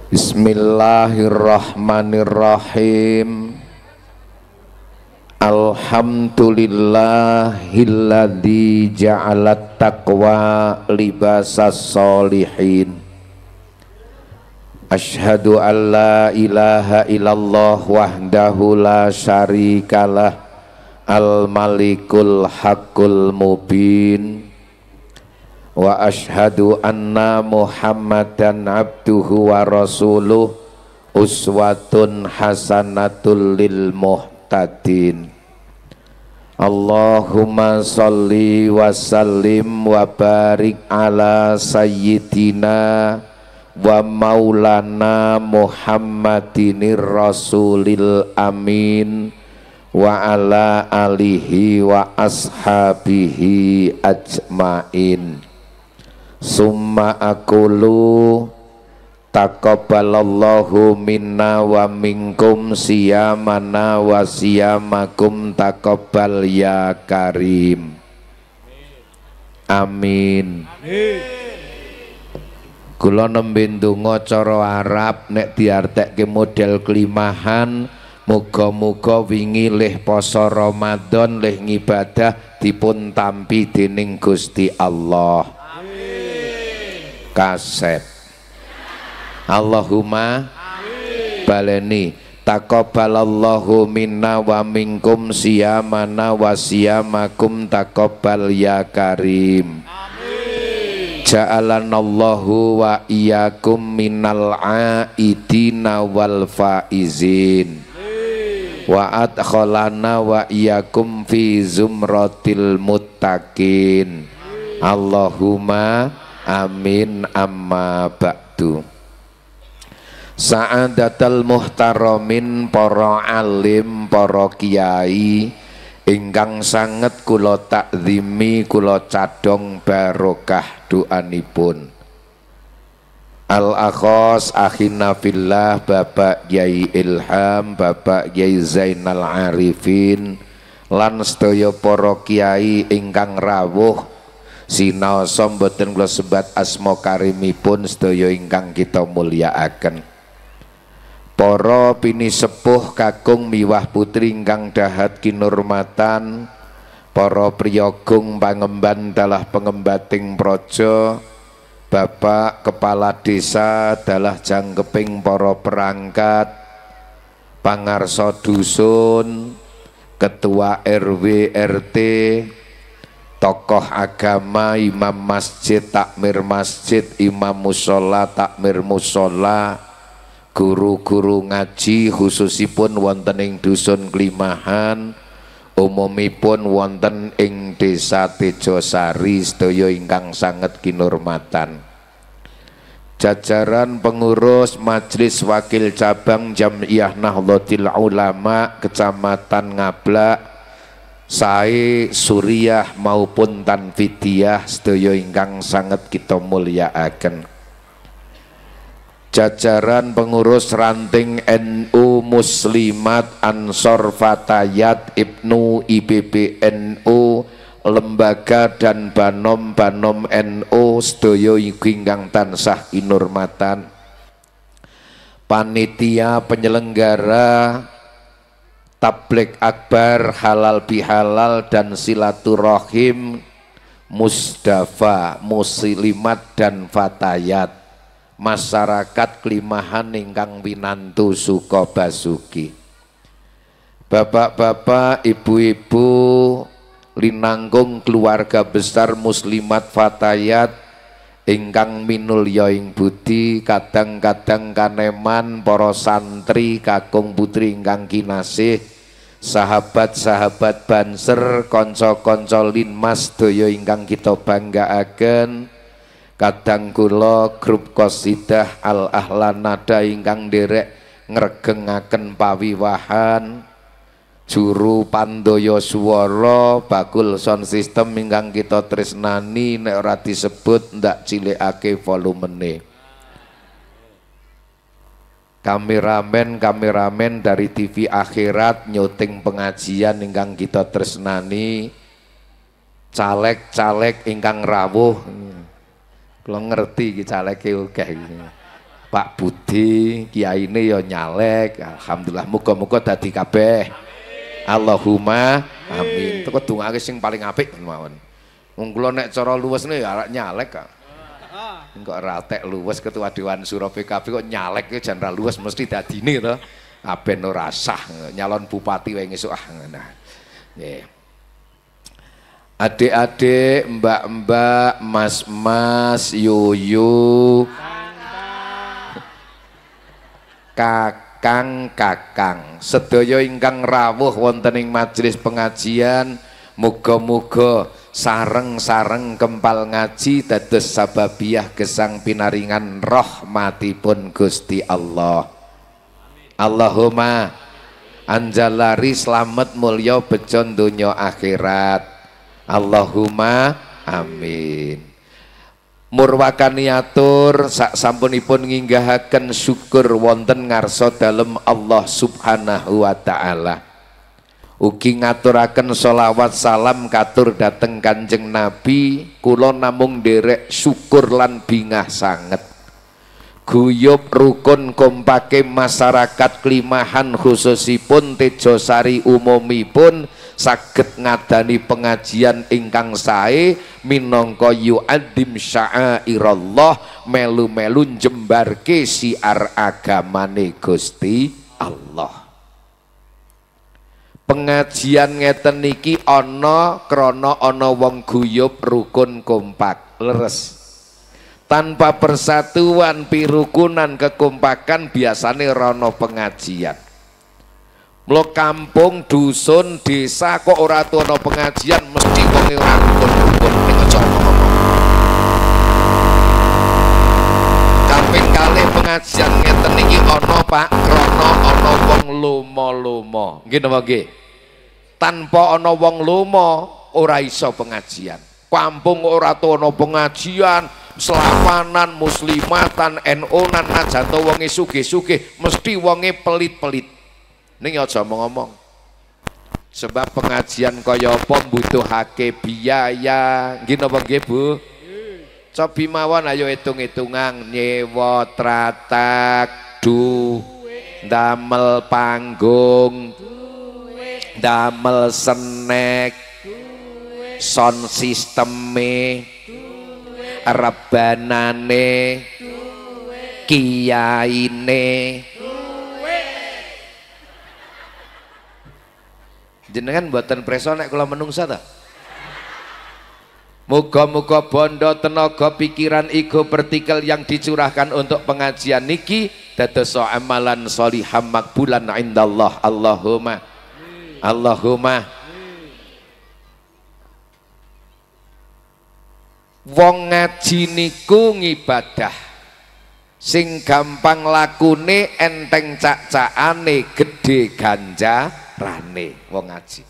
Bismillahirrahmanirrahim. Alhamdulillahilladzi ja'alat taqwa libasas solihin. Asyhadu an la ilaha illallah wahdahu la syarikalah al-malikul haqqul mubin. Wa asyhadu anna Muhammadan abduhu wa rasuluh uswatun hasanatul lil muhtadin. Allahumma sholli wa sallim wa barik ala sayyidina wa maulana Muhammadinir rasulil amin wa ala alihi wa ashabihi ajmain. Summa aqulu taqabbalallahu minna wa minkum siyamana wa siyamakum taqabbal ya karim. Amin. Kula nembe ndonga cara Arab nek diartekke model klimahan, muga-muga wingi lih poso Ramadan lih ngibadah dipun tampi dening Gusti Allah. Kaset. Allahumma baleni taqabbalallahu minna wa minkum siyamana wa siyamakum taqabbal ya karim. Ja'alanallahu wa iyyakum minal aidina wal faizin wa adkhalana wa iyyakum fi zumratil muttaqin. Allahumma amin. Amma ba'du. Sa'adatal muhtaramin, para alim, para kiai ingkang sanget kula takzimi, kula cadong barokah doanipun. Al-akhos akhina fillah Bapak Yai Ilham, Bapak Yai Zainal Arifin lan sedaya para kiai ingkang rawuh sinaosa mboten kula sebat asma karimipun sedaya ingkang kita mulyakaken. Para pinisepuh kakung miwah putri ingkang dahat kinurmatan, para priyagung pangemban dalah pengembating praja, Bapak Kepala Desa dalah jangkeping para perangkat, pangarsa dusun, ketua RW RT, tokoh agama, imam masjid, takmir masjid, imam musola, takmir musola, guru-guru ngaji khususipun wonten ing dusun Klimahan, umumipun wonten ing Desa Tejosari sedaya ingkang sanget kinurmatan. Jajaran pengurus Majelis Wakil Cabang Jam'iyah Nahdlatul Ulama Kecamatan Ngablak, sae Suriah maupun Tanfidiyah sedaya ingkang sanget kita mulyakaken. Jajaran pengurus ranting NU Muslimat Ansor Fatayat Ibnu IPBNU, lembaga dan banom-banom NU sedaya ingkang tansah kinurmatan. Panitia penyelenggara tabligh akbar halal bihalal dan silaturahim Mustafa muslimat dan fatayat masyarakat Klimahan ingkang winantu suka basuki, bapak-bapak, ibu-ibu, linanggung keluarga besar muslimat fatayat ingkang minulya ing budi, kadang-kadang kaneman para santri kakung putri ingkang kinasih, sahabat-sahabat Banser, kanca-kanca linmas daya ingkang kita banggaaken. Kadang kula grup qasidah Al Ahlan Nada ingkang nderek ngregengaken pawiwahan, juru pandaya swara, bakul sound system ingkang kita tresnani, nek ora disebut ndak cilikake volumene. Kameramen dari TV Akhirat nyuting pengajian ingkang kita tresnani, caleg-caleg ingkang rawuh. Kalau ngerti iki caleke akeh iki. Pak Budi kiyaine ya nyalek, alhamdulillah muga-muga dadi kabeh. Allahumma amin. Teko dongake sing paling apik mawon. Wong kula nek cara luwesne ya arek nyalek kok. Kok ratek luwes ketua Dewan Suro PKB kok nyalek ke jan ra luwes mesti dadine to. Aben ora sah nyalon bupati wae ngesuk nah. Nggih. Adik-adik, mbak-mbak, mas-mas, yuyu, kakang-kakang, sedaya ingkang rawuh wonten ing majelis pengajian, muga-muga sareng-sareng kempal ngaji dados sababiah gesang pinaringan rahmatipun Gusti Allah. Allahumma anjalari slamet mulya bejo donya akhirat. Allahumma amin. Murwakaniatur sak sampunipun nginggahaken syukur wonten ngarsa dalem Allah Subhanahu wa taala. Ugi ngaturaken sholawat salam katur dateng Kanjeng Nabi, kula namung nderek syukur lan bingah sanget. Guyub rukun kompake masyarakat Klimahan khususipun Tejosari umumipun saged ngadani pengajian ingkang sae minangka yu'addim sya'airallah, melu-melu njembarke siar agamane Gusti Allah. Pengajian ngeten niki ana krana ana wong guyub rukun kompak leres. Tanpa persatuan pirukunan kekompakan biasane rono pengajian. Mlo kampung, dusun, desa kok ora ana pengajian mesti wonge ora rukun-rukun ning aja ngomong. Kaping kalih pengajian ngeten niki ana Pak krana ana wong lomo-lomo. Nggih napa nggih? Tanpa ana wong lomo ora iso pengajian. Kampung ora ana pengajian, selapanan muslimatan NU-nan najan to wonge sugih-sugih mesti wonge pelit-pelit. Ning aja ngomong. Sebab pengajian kaya apa mbutuhake biaya. Nggih napa nggih, Bu? Cobi mawon ayo hitung-hitungan nyewa tratak, damel panggung, damel senek, sound sisteme, rebanane, kiyaine, jenengan mboten preso nek kula menungsa ta. Muga-muga bondo tenaga pikiran ego partikel yang dicurahkan untuk pengajian niki dados amalan sholiham makbulan indallah. Allahumma Allahumma. Wong ngaji niku ngibadah sing gampang lakune, enteng cak-cakane, gede ganjarane wong ngaji.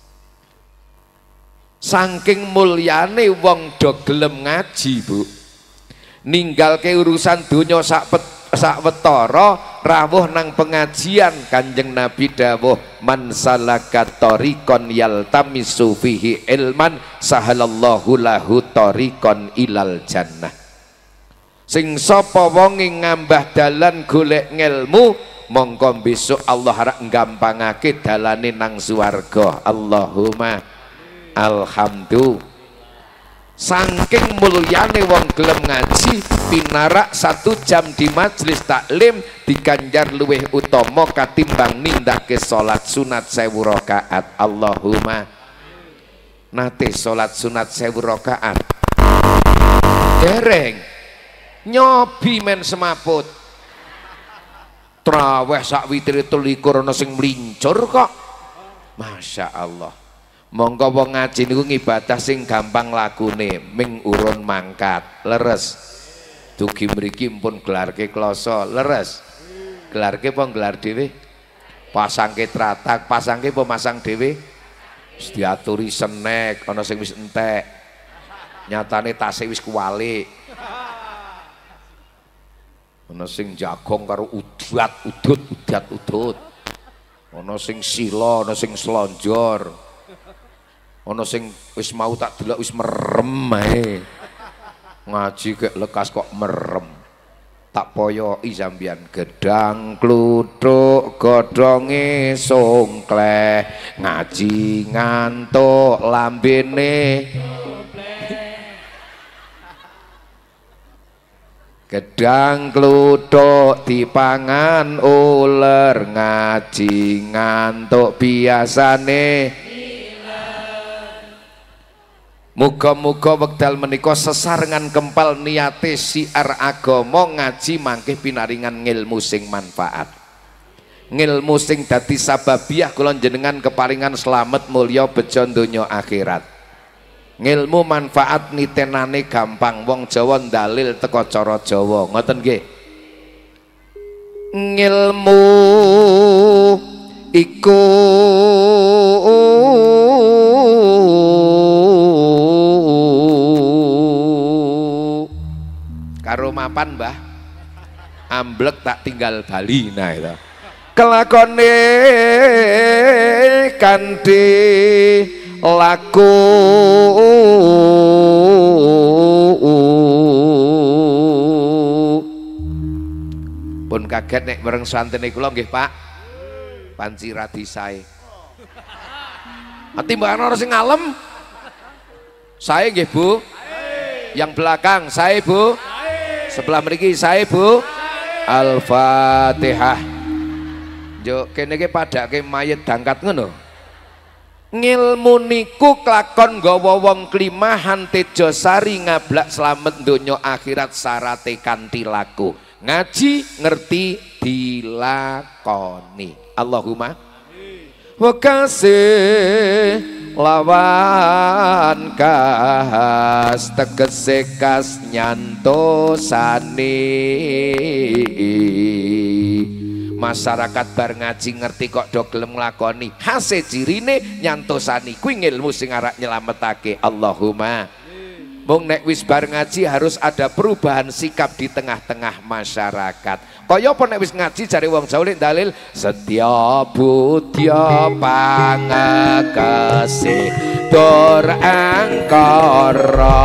Saking mulyane wong do gelem ngaji, Bu, ninggalke urusan donya sakwetara rawuh nang pengajian. Kanjeng Nabi dawuh man salaka tariqan yaltamisu fihi ilman sahalallahu lahu tariqan ilal jannah. Sing sapa wonge ngambah dalan golek ngelmu, mongko besok Allah rak nggampangake dalane nang swarga. Allahumma alhamdulillah. Saking mulyane wong gelem ngaji, pinarak 1 jam di majelis taklim diganjar luweh utama katimbang nindake salat sunat 1000 rakaat. Allahumma. Nate salat sunat 1000 rakaat dereng nyobi men semaput. Traweh sak witir 23 ana sing mlincur kok. Masya Allah. Monggo wong ngaji niku ngibadah sing gampang lakune, ming urun mangkat leres. Dugi mriki pun gelarke kloso leres. Gelarke apa gelar dhewe? Pasangke tratak, pasangke apa masang dhewe? Wis diaturi senek, ana sing wis entek. Nyatane tase wis kuwalik. Ana sing jagong karo udat-udut. Ana sing sila, ana sing slonjor. Ono sing wis mau tak delok wis merem ae. Ngaji kek lekas kok merem. tak poyoki sampeyan gedang kluthuk godhonge songkleh ngaji ngantuk lambene gedang kluthuk dipangan uler ngaji ngantuk biasane muga-muga wekdal menika sesarengan kempal niate siar agama ngaji mangke pinaringan ngilmu sing manfaat ngilmu sing dadi sababiah kula jenengan keparingan slamet mulya bejo donya akhirat ngilmu manfaat nitenane gampang wong Jawa dalil teko cara Jawa ngoten nggih ngilmu iku karo mapan mbah amblek tak tinggal Bali nah itu kelakone kanthi laku pun kaget nek bareng santene kula nggih Pak panci radisae ati mbak ana sing ngalem saya nggih Bu yang belakang saya Bu sebelah mriki saya Bu Al-Fatihah yo kene iki padake mayit dangkat ngono ngilmu niku klakon nggawa wong klimahan tejo sari ngablak slamet donya akhirat sarate kanthi laku ngaji ngerti dilakoni Allahumma wa kasih lawan kas tegese kas nyantosane masyarakat bar ngaji ngerti kok do gelem nglakoni hase cirine nyantosani kuwi ngilmu sing arek nyelametake Allahumma mung nek wis bar ngaji harus ada perubahan sikap di tengah-tengah masyarakat kaya apa nek wis ngaji jare wong Jawa lek dalil setya budya pangekase tur angkara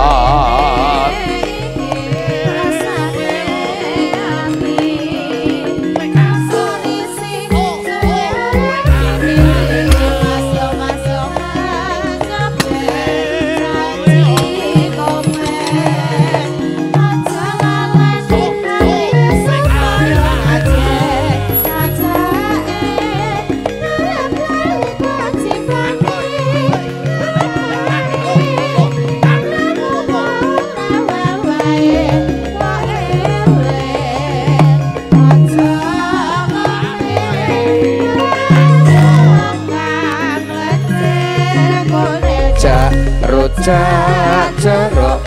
rojak jeruk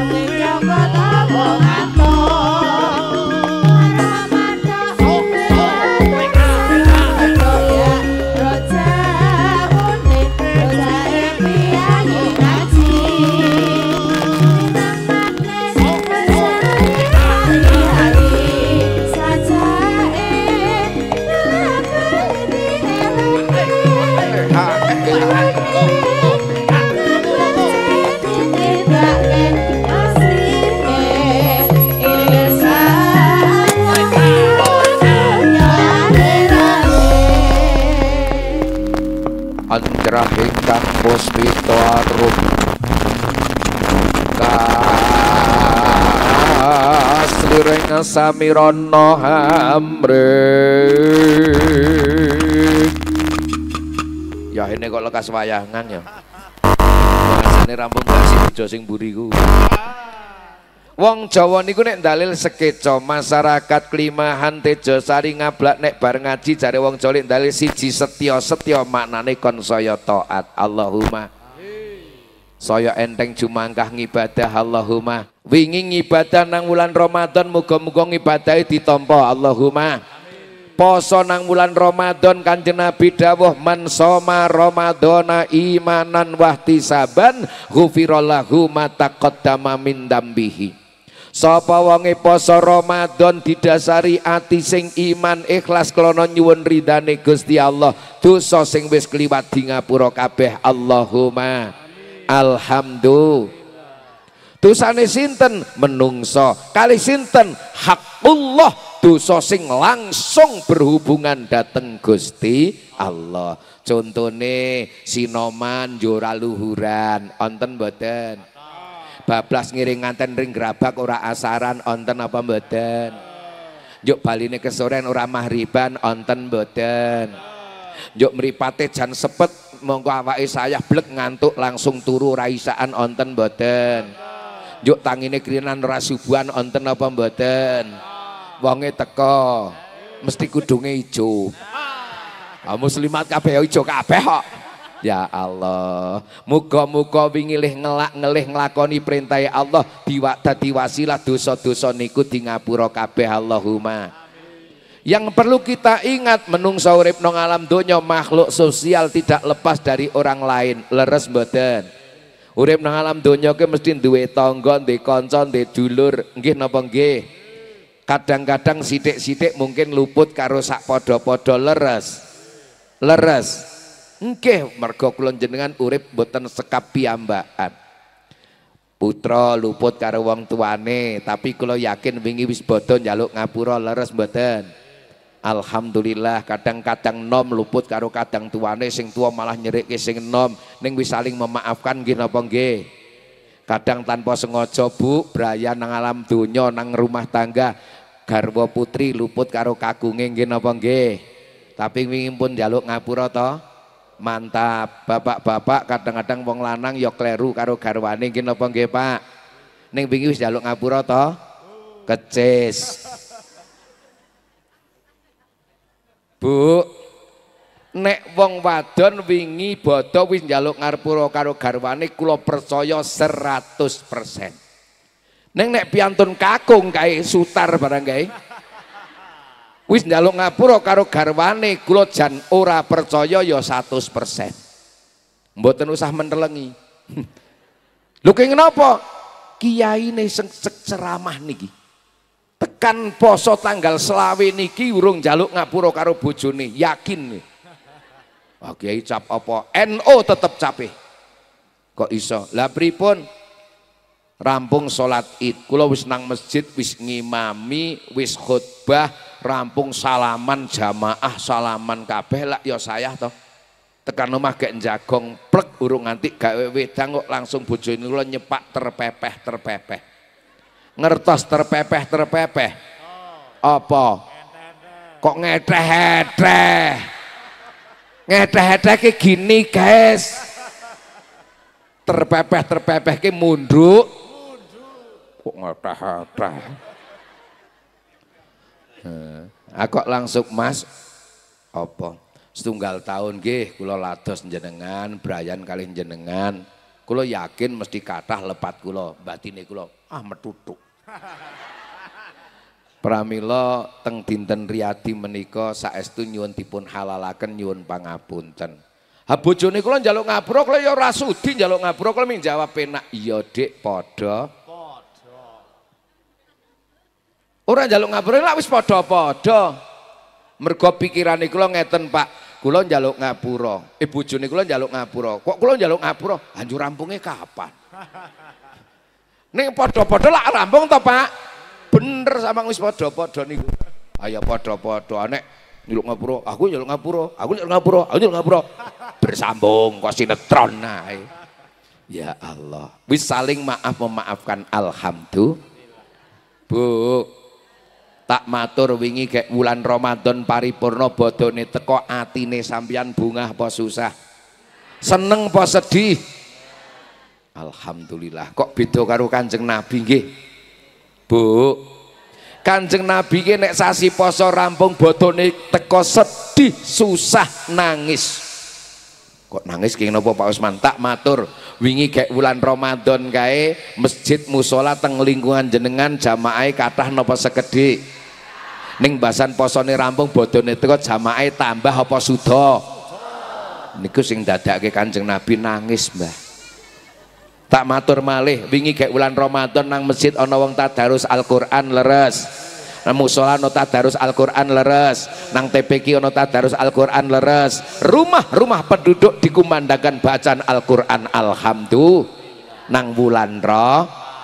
anjrah ingkang puspita arum kasliring samirana hamring ya ini kok lekas wayangan ya rasane rampung gasi bejo sing mburiku wong Jawa niku nek dalil sekeca masyarakat klimahan tejo sari ngablak nek bar ngaji jare wong Jawa nek dalil siji setya maknane kon saya taat Allahumma saya enteng jumangkah ngibadah Allahumma wingi ngibadah nang wulan Ramadan muga-muga ngibadahi ditampa Allahumma poso nang wulan Ramadan Kanjeng Nabi dawuh man soma ramadhana imanan wahtisaban ghufirallahu ma taqaddama min dambihi sapa wonge poso Ramadan didasari ati sing iman ikhlas krana nyuwun ridane Gusti Allah dosa sing wis kliwat di ngapura kabeh Allahumma alhamdulillah dosane sinten menungso kali sinten hak Allah, dosa sing langsung berhubungan dateng Gusti Allah. Contone sinoman jora luhuran onten mboten? Bablas ngiring nganten ring grabak ora asaran onten apa mboten? Njuk baline kesoren ora mahriban onten mboten? Njuk mripate jan sepet monggo awake sayah blek ngantuk langsung turu raisaan onten mboten? Njuk tangine krinan ora subuhan onten apa mboten? Wonge teko mesti kudunge ijo. Muslimat kabeh ijo kabeh kok. Ya Allah, muga-muga wingi ngelih nglakoni perintah Allah dadi wasilah dosa-dosa niku di ngapura kabeh Allahumma. Yang perlu kita ingat, menungso urip nang alam donya makhluk sosial tidak lepas dari orang lain. Leres mboten? Urip nang alam donya ke mesti duwe tangga, duwe kanca, duwe dulur, nggih napa nggih? Kadang-kadang sithik-sithik mungkin luput karo sak padha-padha leres. Leres. Nggih, mergo kula jenengan urip mboten sekap piyambakan. Putra luput karo wong tuane, tapi kula yakin wingi wis bodho njaluk ngapura leres mboten? Alhamdulillah. Kadang-kadang nom luput karo kadang tuane, sing tua malah nyerikke sing nom, ning wis saling memaafkan nggih napa nggih? Kadang tanpa sengaja Bu, braya nang alam donya nang rumah tangga, garwa putri luput karo kagunge nggih napa nggih? Tapi wingi pun njaluk ngapura to? Mantap. Bapak-bapak kadang-kadang wong lanang ya kleru karo garwane nggih napa nggih Pak? Ning wingi wis njaluk ngapura to? Kecis. Bu, nek wong wadon wingi bodho wis njaluk ngapura karo garwane kula percaya 100%. Ning nek piantun kakung kae sutar barang kae wis njaluk ngapura karo garwane kula jan ora percaya ya 100%. Mboten usah mentelengi. Lho kenging napa? Kiyaine sing ceramah niki tekan poso tanggal selawe niki urung njaluk ngapura karo bojone, yakin. Wah Kiai cap apa? NO tetep cape. Kok iso? Lah pripun? Rampung salat Id, kula wis nang masjid, wis ngimami, wis khutbah, rampung salaman jamaah, salaman kabeh lak ya saya toh. Tekan omah gek njagong plek urung nganti gawe wedang kok langsung bojone kula nyepak terpepeh. Ngertos terpepeh. Apa? Kok ngedeh-edeh. Ngedeh-edeh ki gini, guys. Terpepeh ki munduk. Kok ngetah-ngetah. Aku langsung Mas apa setunggal tahun nggih kula lados jenengan brayan kalih jenengan, kula yakin mesti kathah lepat kula batine kula metutuk. Pramila teng dinten riyadi menika saestu nyuwun dipun halalaken nyuwun pangapunten. Ha bojone kula njaluk ngapura kula ya ora sudi njaluk ngapura kula ming jawab penak iya Dik padha. Ora njaluk ngapura lak wis padha-padha. Mergo pikirane kula ngeten Pak, kula njaluk ngapura. Bojone kula njaluk ngapura. Kok kula njaluk ngapura? Anjur rampunge kapan? Ning padha-padha lak rampung to Pak? Bener samang wis padha-padha niku. Ayo padha-padha nek njaluk ngapura, aku njaluk ngapura, aku njaluk ngapura, aku njaluk ngapura. Bersambung kok sinetron ae. Ya Allah, wis saling maaf memaafkan alhamdulillah. Bu, tak matur wingi kayak bulan Ramadan paripurna bodone teko atine sampeyan bungah apa susah? Seneng apa sedih? Alhamdulillah. Kok beda karo Kanjeng Nabi nggih? Bu, Kanjeng Nabi ki nek sasi poso rampung bodone teko sedih, susah, nangis. Kok nangis ki napa Pak Usman? Tak matur wingi kayak bulan Ramadan kae masjid musola teng lingkungan jenengan jamaah kathah napa sekedhik? Ning basan posone rampung bodone teko jamaah tambah apa suda? Niku sing dadake Kanjeng Nabi nangis, Mbah. Tak matur malih wingi kayak bulan Ramadan nang masjid ana wong tadarus Al-Qur'an leres. Nang musola ana tadarus Al-Qur'an leres. Nang TPQ ana tadarus Al-Qur'an leres. Rumah-rumah penduduk dikumandangkan bacaan Al-Qur'an alhamdulillah. Nang bulan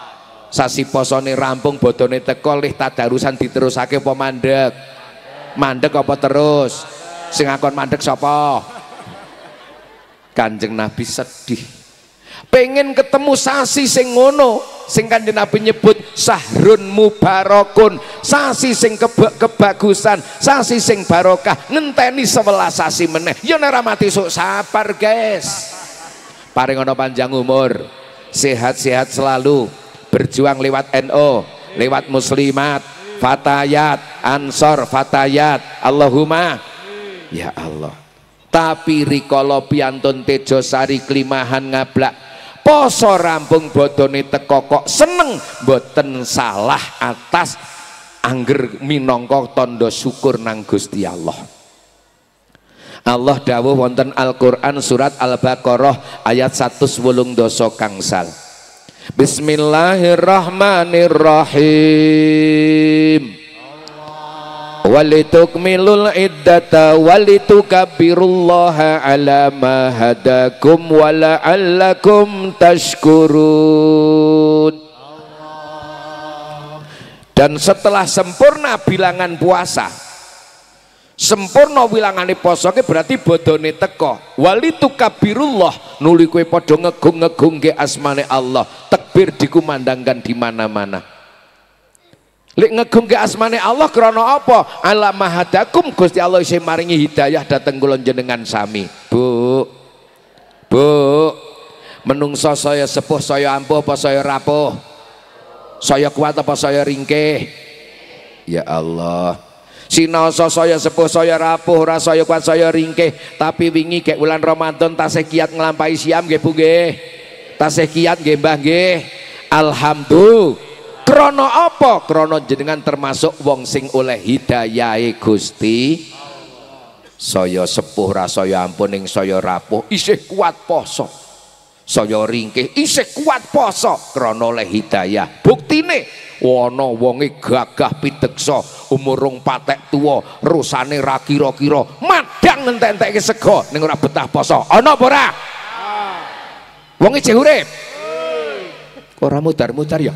Sasi posone rampung bodone teko lih tadarusan diterusake apa mandek? Mandek apa terus? Sing ngakon mandek sapa? Kanjeng Nabi sedih. Pengen ketemu sasi sing ngono, sing Kanjeng Nabi nyebut sahrun mubarakun, sasi sing kebagusan, sasi sing barokah, ngenteni 11 sasi meneh. Ya nek ra mati sok sabar, guys. Paring ana panjang umur, sehat-sehat selalu, berjuang lewat NO, lewat muslimat, fatayat, ansor, fatayat, Allahumma ya Allah. Tapi rikala piantun Tejosari Klimahan ngablak poso rampung bodone teko kok seneng, boten salah atas angger minangka tanda syukur nang Gusti Allah. Allah dawuh wonten Al-Qur'an surat Al-Baqarah ayat 180 kangsal. Bismillahirrahmanirrahim. Walitukmilul iddata walitukabbirullaha ala ma hadakum wa la'allakum tashkurun. Dan setelah sempurna bilangan puasa, sempurna wilangane poso ke berarti bodone teko walitukabirullah, nuli kowe padha ngegung-ngegung ke asmane Allah, takbir dikumandangkan di mana-mana. Lek ngegung ke asmane Allah krana apa? Ala mahadakum, Gusti Allah isih maringi hidayah dhateng kula jenengan sami. Bu menungso saya sepuh saya ampuh apa saya rapuh? Saya kuat apa saya ringkih? Ya Allah, sinaosa saya sepuh saya rapuh, ora saya kuat saya ringkih. Tapi wingi gek wulan Ramadan tasih kiat nglampahi siam nggih Bu nggih. Tasih kiat nggih Mbah nggih. Alhamdulillah. Krono apa? Krono jenengan termasuk wong sing oleh hidayahe Gusti. Saya sepuh ra saya ampun ning saya rapuh isih kuat poso. Saya ringkih isih kuat poso krono oleh hidayah. Buktine ana wonge gagah pideksa, umur rong patek tuwa, rusane ra kira-kira, madang entek-entekke sego ning ora betah poso. Ana apa ora? Wong isih urip. Ora mutar-mutar ya.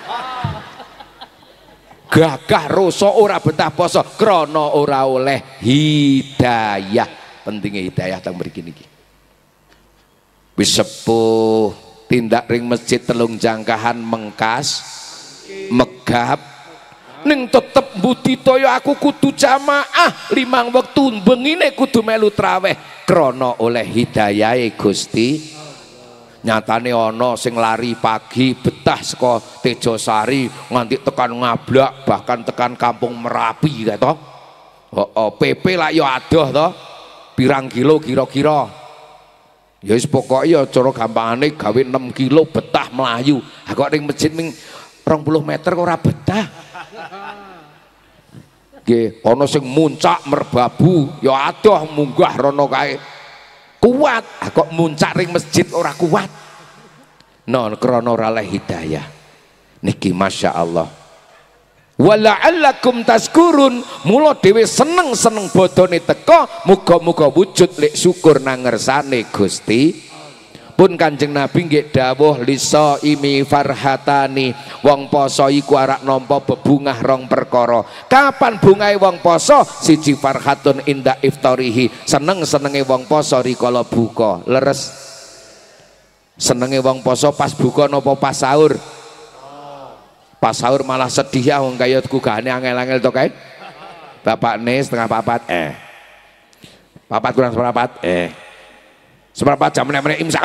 Gagah rasa ora betah poso krana ora oleh hidayah. Pentingnya hidayah teng mriki niki. Wis sepuh tindak ring masjid telung jangkahan mengkas megap ning tetep budidaya aku kudu jamaah 5 wektu bengine kudu melu traweh krana oleh hidayahe Gusti. Nyatane ana sing lari pagi betah saka Tejosari nganti tekan Ngablak, bahkan tekan Kampung Merapi kae to. PP lak ya adoh to. Pirang kilo kira-kira? Ya wis pokoke ya cara gampangane gawe 6 kilo betah melayu. Ha kok ning masjid ming 20 meter kok ora betah. Nggih, ana sing muncak merbabu ya adoh munggah rono kae. Kuat, kok muncak ring masjid ora kuat. Non krana ora oleh hidayah. Niki Masya Allah. Wala'allakum tazkurun, mula dhewe seneng-seneng bodone teko, muga-muga wujud lek syukur nang ngersane Gusti. Pun Kanjeng Nabi nggih dawuh lisa imi farhatani, wong poso iku arak nampa bebungah rong perkara. Kapan bungahe wong poso? Siji farhatun inda iftarihi, seneng-senenge wong poso rikala buka. Leres senenge wong poso pas buka napa pas sahur? Pas sahur malah sedih ya wong kaya kugane angel-angel to kae. Bapakne setengah papat papat kurang seperempat seberapa jam meneh imsak.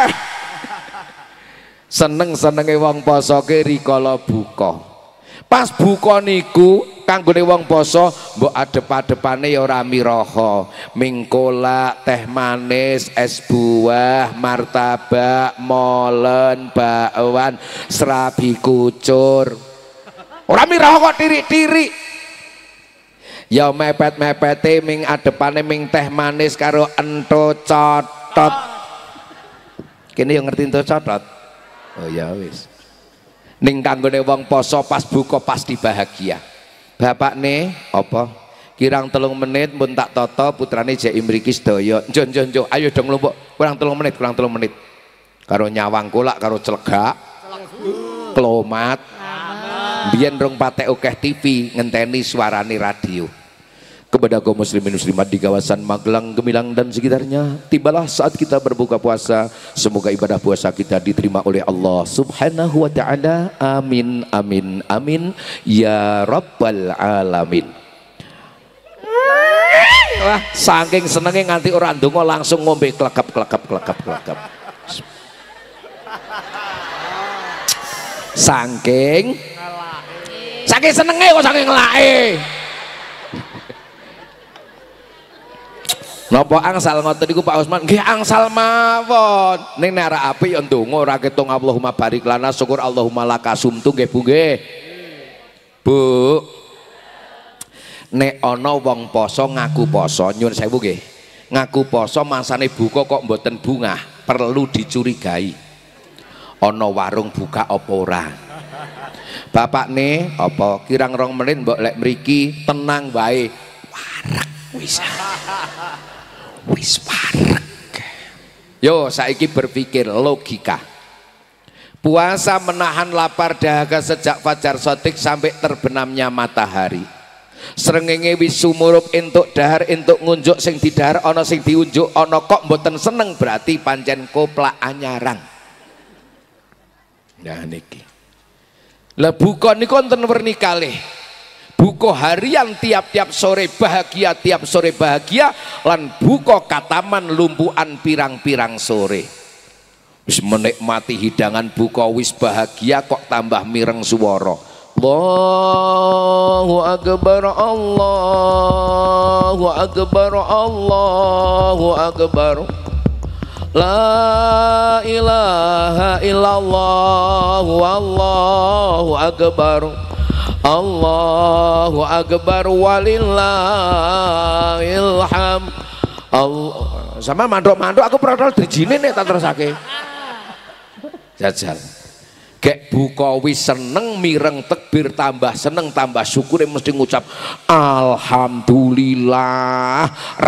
Seneng-senenge wong poso ke rikala buka. Pas buka niku kanggone wong poso mbok adep-adepane ya ora miraha, mingkolak, teh manis, es buah, martabak, molen, bakwan, serabi kucur. Ora miraha kok tirik-tirik. Ya mepet-mepete ming adepane ming teh manis karo ento cotot. Kene yo ngerti ento cotot. Oh ya wis. Ning kanggone wong poso pas buka pasti bahagia. Bapakne apa? Kirang 3 menit mun tak toto putrane jek mriki sedaya. Njo ayo dong lombok kurang 3 menit, kurang 3 menit. Karo nyawang kolak karo celegak. Klomat. Biyen rong patek akeh TV ngenteni suarane radio. Kepada kaum muslimin muslimat di kawasan Magelang, Gemilang dan sekitarnya, tibalah saat kita berbuka puasa. Semoga ibadah puasa kita diterima oleh Allah Subhanahu wa taala. Amin amin amin ya rabbal alamin. Wah, saking senenge nganti ora ndonga langsung ngombe klekep. Saking senenge kok saking ngelake. Napa angsal ngoten niku Pak Usman? Nggih angsal mawon. Ning nek arek apik ya ndonga ora ketung Allahumma barik lana syukur Allahumma lakasumtu nggih Bu nggih. Bu. Nek ana wong poso ngaku poso nyuwun sewu nggih. Ngaku poso masane buka kok mboten bungah, perlu dicurigai. Ana warung buka apa ora? Bapak nih apa kirang 2 menit mbok lek mriki tenang wae. Wareg wis wareg. Yo saiki berpikir logika. Puasa menahan lapar dahaga sejak fajar shadiq sampai terbenamnya matahari. Srengenge wis sumurup entuk dahar entuk ngunjuk sing didahar ana sing diunjuk ana kok mboten seneng berarti pancen koplak anyarang. Nah niki. Lah buka niku wonten werni kalih. Buka harian tiap-tiap sore bahagia, tiap sore bahagia, lan buka kataman lumpuhan pirang-pirang sore. Wis menikmati hidangan buka wis bahagia kok tambah mireng swara. Allahu akbar, Allahu akbar, Allahu akbar. La ilaha illallah, wallahu akbar. Allahu akbar walillahil ham. Allah sama mandok-mandok aku protol dijine nek tak terusake. Jajal. Gek buka wis seneng mireng tekbir tambah seneng tambah syukur mesti ngucap alhamdulillah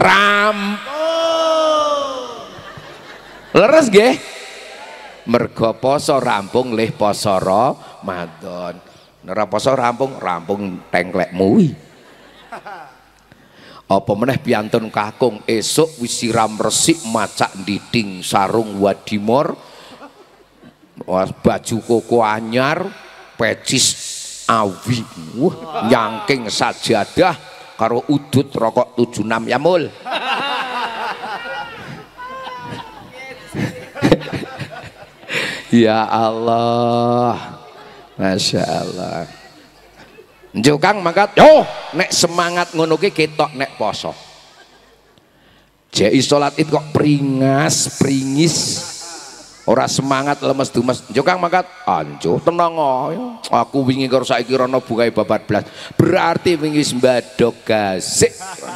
leres nggih. Mergo poso rampung lih poso Ramadan. Ora poso rampung tengklekmu. Apa meneh piantun kakung esuk wis siram resik macak ndiding sarung wadimor baju koko anyar pecis awi nyangking sajadah karo udut rokok 76 ya mul. Ya Allah, Masya Allah. Njuk Kang mangkat. Yo, nek semangat ngono ki ketok nek poso. Jeki salat Id kok pringis. Ora semangat lemes dumes. Njuk Kang mangkat. Anjo tenang ae. Aku wingi karo saiki rono bukae bab 14. Berarti wingi wis mbadok gasik.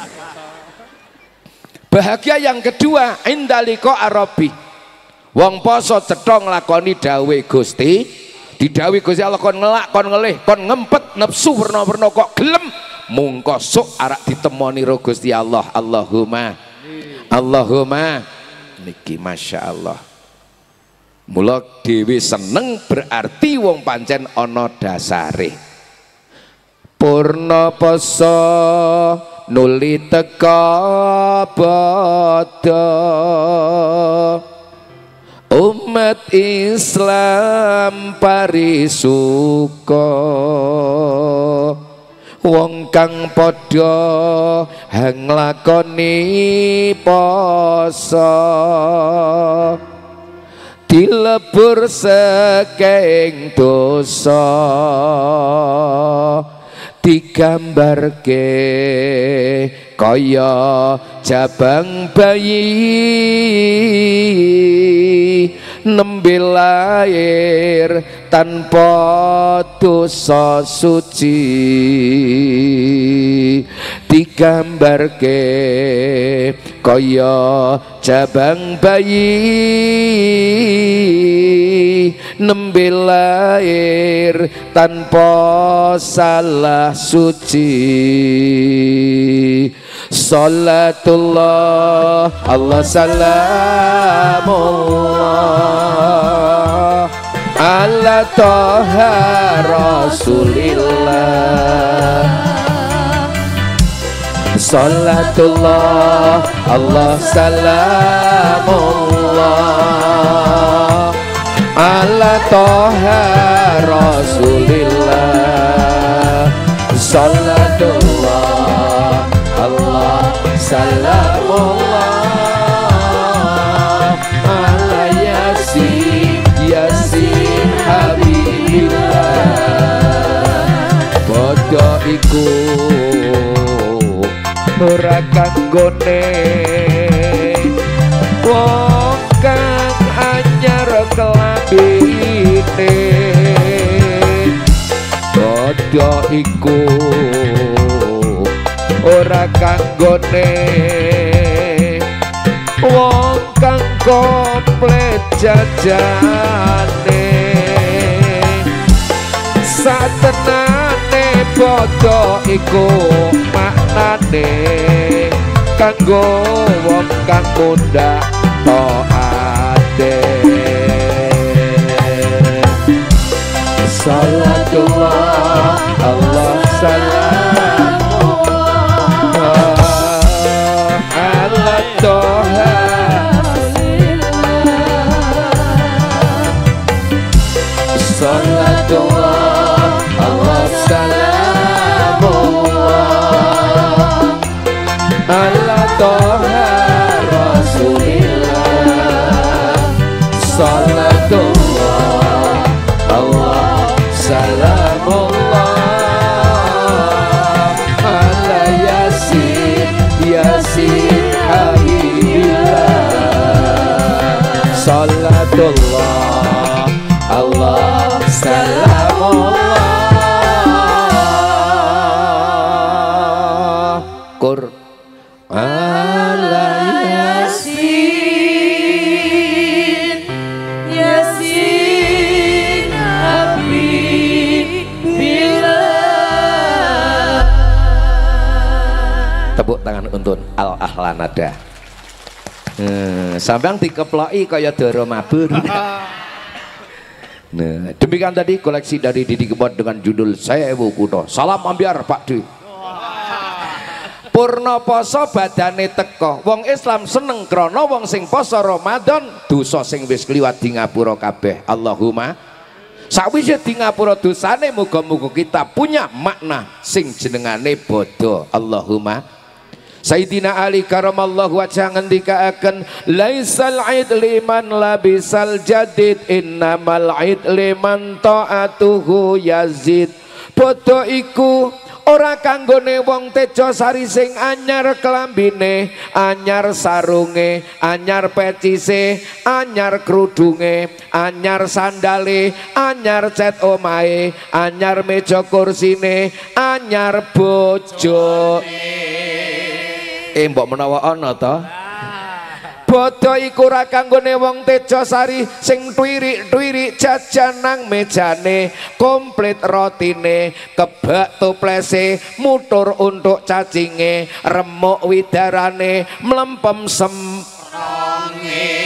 Bahagia yang kedua indaliko arabi. Wong poso cetha nglakoni dawuh Gusti. Didhawuhi Gusti Allah kon ngelak kon ngelih kon ngempet nepsu werna-werna kok gelem mungko sok arak ditemoni ro Gusti Allah. Allahumma niki Masya Allah. Mula dhewe seneng berarti wong pancen ana dasare. Purna poso nuli teka bodho umat Islam parisuka wong kang padha nglakoni poso dilebur saking dosa digambarke kaya jabang bayi nembe lair tanpa dosa suci digambarke kaya jabang bayi nembe lair tanpa salah suci. Salatullah Allah salamullah ala toha rasulillah. Salatullah Allah salamullah ala toha rasulillah. Salatullah Allah salamullah ala yasin yasin habibillah. Padha iku ora kanggone wong kang anyar kelambine. Padha iku ora kanggone wong kang komplit jajane. Satenane padha iku maknane kanggo wong kang mundhak taate. Salatullah Allah salamullah ala toha. Salatullah Allah salamullah ala toha rasulillah. Salatullah Allah salamullah ala yasin yasin habibillah. Salatullah Allah salamullah Qur ala yasin yasin habibillah. Tepuk tangan untuk Al Ahlanada. Sampeyan dikeploki kaya dara mabur. Nah, demikian tadi koleksi dari Didi Kempot dengan judul Saya Ewu Kuto. Salam ambiar Pak Dwi. Purna poso badane teko. Wong Islam seneng krana wong sing poso Ramadan dosa sing wis kliwat di ngapura kabeh. Allahumma. Sakwise di ngapura dosane muga-muga kita punya makna sing jenengane bodho. Allahumma. Sayyidina Ali karamallahu wajhah ngendikaaken laisal aid liman labisal jadid innamal aid liman ta'atuhu yazid. Bodho iku ora kanggone wong tejo sari sing anyar kelambine, anyar sarunge, anyar pecise, anyar krudunge, anyar sandale, anyar cet omahe, anyar meja kursine, anyar bojone. Mbok menawa ana to. Bodho iku ora kanggone wong tejo sari sing twirik-twirik jajan nang mejane, komplit rotine, kebak toplese, mutur untuk cacinge, remuk widarane, mlempem semronge.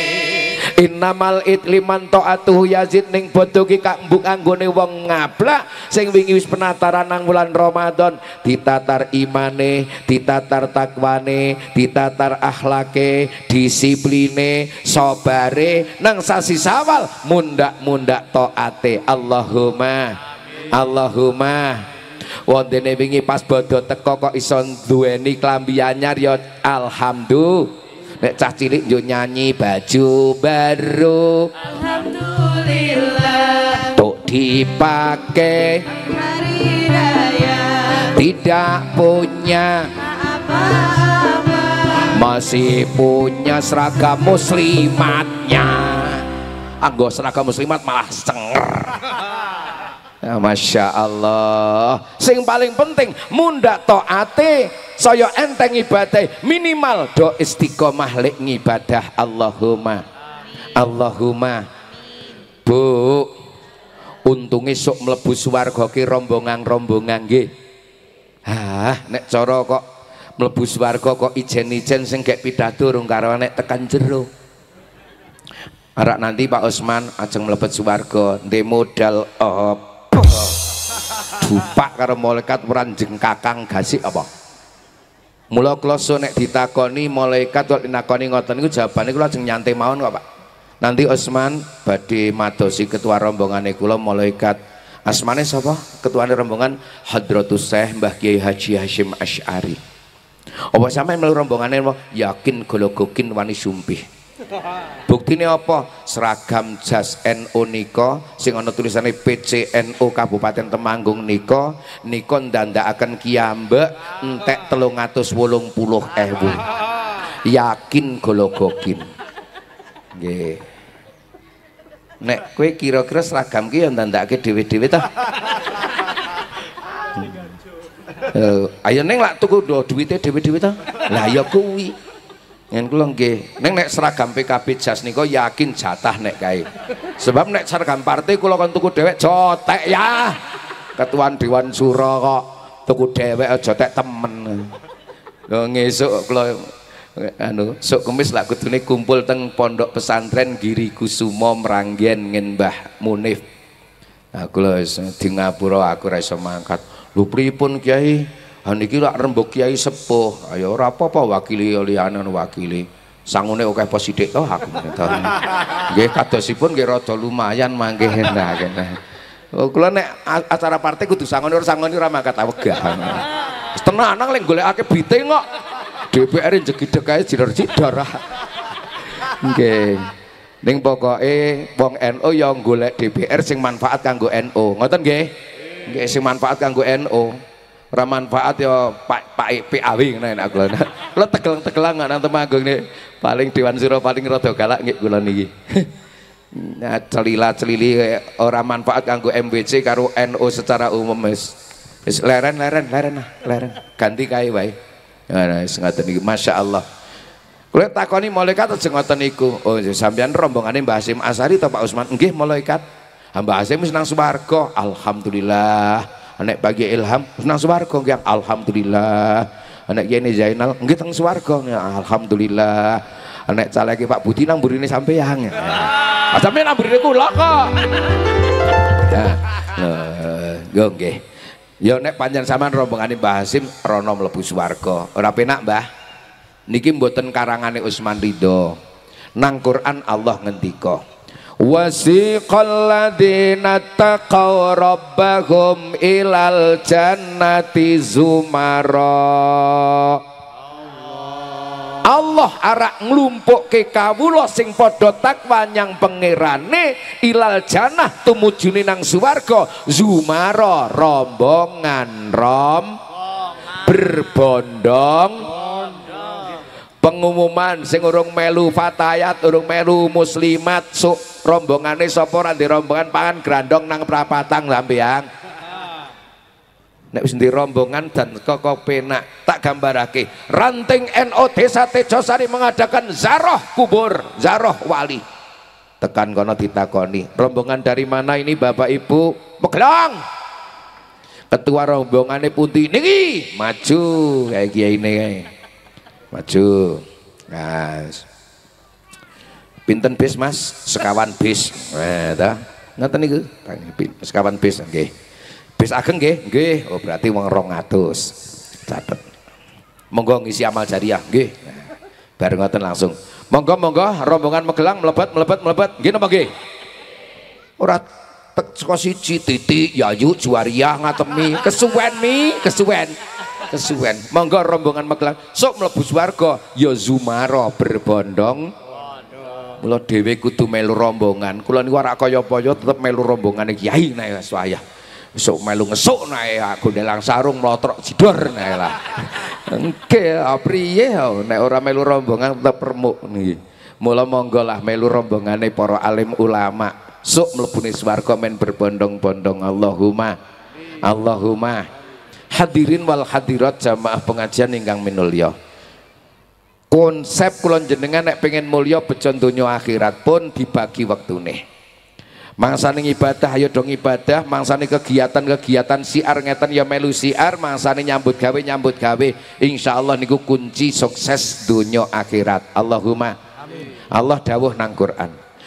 Innamal itliman ta'atuhu yazid ning bodho ki kambuk anggone wong ngablak sing wingi wis penataran nang wulan Ramadan, ditatar imane, ditatar takwane, ditatar akhlake, disipline, sabare nang sasi Syawal mundak-mundak taate. Allahumma Allahumma. Wondene wingi pas bodho teko kok iso duweni klambi anyar ya alhamdulillah. Nek cah cilik yo nyanyi baju baru alhamdulillah tok dipakai hari raya, tidak punya apa-apa, masih punya seragam muslimatnya. Anggo seragam muslimat malah cenger. Ya, Masya Allah. Sing paling penting mundak taate saya enteng ibadah, minimal do istiqomah lek ngibadah. Allahumma Allahumma. Bu, untunge sok mlebu swarga ki rombongan-rombongan nggih. Nek cara kok mlebu swarga kok ijen-ijen sing gek pidato rung karo nek tekan jero. Arak nanti Pak Usman ajeng mlebet swarga ndek modal bupak karo malaikat ranjeng kakang gasik apa. Mula kula nek ditakoni malaikat kok dinakoni ngoten niku jawabane kula ajeng nyantai mawon kok Pak. Nanti Usman badhe madosi ketua rombongane kula malaikat. Asmane sapa? Ketuane rombongan Hadratus Syekh Mbah Kiai Haji Hasyim Asy'ari. Apa sampeyan melu rombongane yakin gologokin wani sumpih. Buktine apa? Seragam jas NU nika sing ana tulisane PCNU Kabupaten Temanggung nika ndandakaken kiambek entek 380.000. Yakin gologokin. Nggih. Nek kowe kira-kira seragam ki ya ndandakake dhewe-dhewe ta? Ayo neng lak tuku duwite dhewe-dhewe ta? Lah ya kuwi. Yen kula nggih, nek seragam PKB jas nika yakin jatah nek kae. Sebab nek seragam partai kula kon tuku dhewek jotek ya. Ketuan Dewan Suro kok tuku dhewek aja tek temen. Lho ngesuk kula sok Kemis lak kudune kumpul teng pondok pesantren Giri Kusumo Meranggen ngen Mbah Munif. Nah kula wis di ngapura aku ora iso mangkat. Lho pripun Kyai? Niki lak rembug kiai sepuh, ayo ora apa-apa wakili liyane wakili. Sangune akeh apa sithik to aku to. Nggih kadosipun nggih rada lumayan mangke nah kene. Oh kula nek acara partai kudu sangune ora mangkat wegah. Wis tenanan lek golekake biting kok. DPR jegideg kae jidor-jidor. Nggih. Ning pokoke wong NU ya golek DPR sing manfaat kanggo NU. Ngoten nggih? Nggih sing manfaat kanggo NU. Ora manfaat ya Pak PAW ngene nek kula. Kula tegel-tegelan nang Temanggung nih. Paling Dewan Suro paling rada galak nggih kula niki. Nah, celila-celili ora manfaat kanggo MWC karo NU secara umum wis leren. Ganti kae wae. Nah, wis ngoten iki masyaallah. Kula takoni malaikat aja ngoten niku. Oh, sampeyan rombongane Mbah Hasyim Asy'ari to Pak Usman? Nggih malaikat. Mbah Hasyim wis nang swarga. Alhamdulillah. Nek bagi ilham nang swarga nggih alhamdulillah. Nek Yeni Zainal nggih teng swarga alhamdulillah. Nek caleke Pak Budi nang mburine sampeyan. Sampeyan nang mburine kula kok. Nah, nggih. Ya nek panjenengan sampean rombongane Mbah Hasyim rono mlebu swarga. Ora penak, Mbah. Niki mboten karangane Usman Ridho. Nang Quran Allah ngendika wasiqal ladina taqaw rabbahum ilal jannati zumara. Allah arak nglumpukke kawula sing padha takwa nyang pangerane ilal jannah tumujune nang swarga zumara rombongan berbondong. Pengumuman sing urung melu fatayat, urung melu muslimat, sok rombongane sapa ora ndek rombongan pangan grandong nang prapatang sampeyan. Nek wis ndek rombongan dan kok penak tak gambarake. Ranting NU Desa Tejosari mengadakan zaroh kubur, zaroh wali. Tekan kono ditakoni, rombongan dari mana ini Bapak Ibu? Magelang. Ketua rombongane pundi? Niki maju kayak kiai ini kae. Maju. Nah. Pinten bis Mas? Sekawan bis. Nah, ta. Ngoten niku. Sekawan bis nggih. Bis ageng nggih? Nggih. Oh, berarti wong 200. Catet. Monggo ngisi amal jariah nggih. Nah, bareng ngoten langsung. Monggo rombongan Magelang mlebet. Nggih napa nggih? Ora teko siji titik Yayu Juwariah ngatemi kesuwen. Monggo rombongan Magelang sok mlebu swarga ya zumara berbondong. Mula dhewe kudu melu rombongan. Kula niku ora kaya-kaya tetep melu rombongane kiai nae wayah. Sok melu ngesuk nae aku ndelang sarung mlotrok jidor nae lah. Engke priye nek ora melu rombongan tetep remuk niki. Mula monggo lah melu rombongane para alim ulama. Sok mlebune swarga men berbondong-bondong. Allahumma. Hadirin wal hadirat jamaah pengajian ingkang minulya. Konsep kula jenengan nek pengen mulya bejo donya akhirat pun dibagi wektune. Mangsane ibadah ayo dong ibadah, mangsane kegiatan siar ngeten ya melu siar, mangsane nyambut gawe insyaallah niku kunci sukses donya akhirat. Allahumma amin. Allah dawuh nang Quran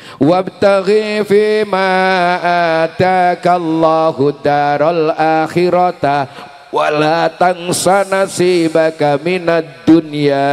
wabtaghi fima atakallahu daral akhirata wala tansa nasibaka minad dunya.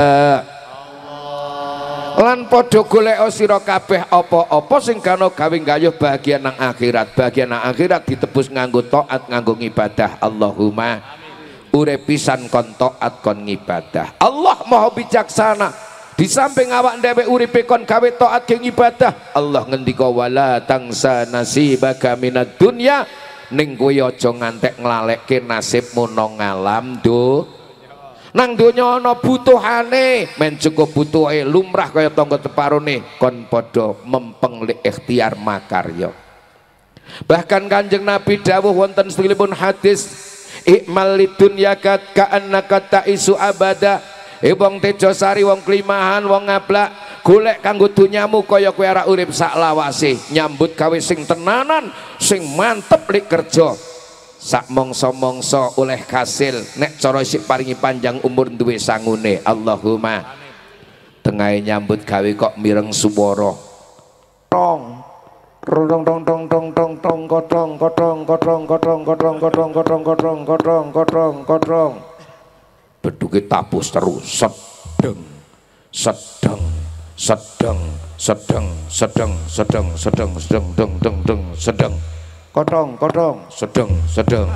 Lan padha golek sira kabeh apa-apa sing kana gawe gayuh bahagia nang akhirat. Bahagia nang akhirat ditebus nganggo taat, nganggo ibadah. Allahumma urip pisan kon taat kon ngibadah. Allah Maha bijaksana. Di samping awak dhewe uripe kon gawe taat ke ibadah, Allah ngendika wala tangsa nasibaka minad dunya, ning kowe aja ngantek nglalekke nasibmu nang alam nang donya ana butuhane, men cukup butuhe lumrah kaya tangga teparone, kon padha mempeng li ikhtiar makarya. Bahkan Kanjeng Nabi dawuh wonten setunggalipun hadis, ikmal lidunya ka'annaka ta'isu abada. Wong Tejosari, wong Klimahan, wong Ngablak, golek kanggo dunyamu kaya kowe ora urip sak lawase, nyambut gawe sing tenanan, sing mantep lik kerja. Sak mongso-mongso oleh kasil, nek cara isih paringi panjang umur duwe sangune. Allahumma. Tengahe nyambut gawe kok mireng swara. Tong. Rong tong tong tong tong tong kodong kodong kodong kodong kodong kodong kodong kodong kodong kodong kodong. Beduke tapus terus sedeng sedeng sedeng sedeng sedeng sedeng sedeng sedeng deng deng deng sedeng kodong kodong sedeng sedeng.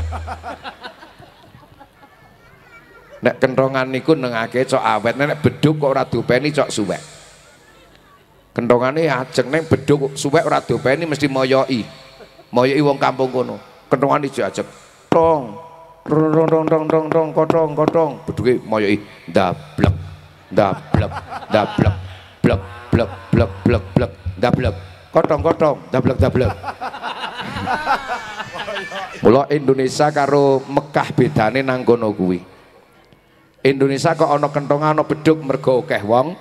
Nek kentongan niku nengake cok awet, nek beduk kok ora dopeni cok suwek. Kentongane ajeng, neng beduk suwek ora dopeni mesti moyoki. Moyoki wong kampung kono. Kentongane ajeng. Tong rong dong dong dong dong kodong kodong. Beduke moyoki ndablek ndablek ndablek blek blek blek blek blek ndablek kodong kodong ndablek ndablek. Mula Indonesia karo Mekah bedane nang kono kuwi. Indonesia kok ana kentongan ana beduk mergo akeh wong.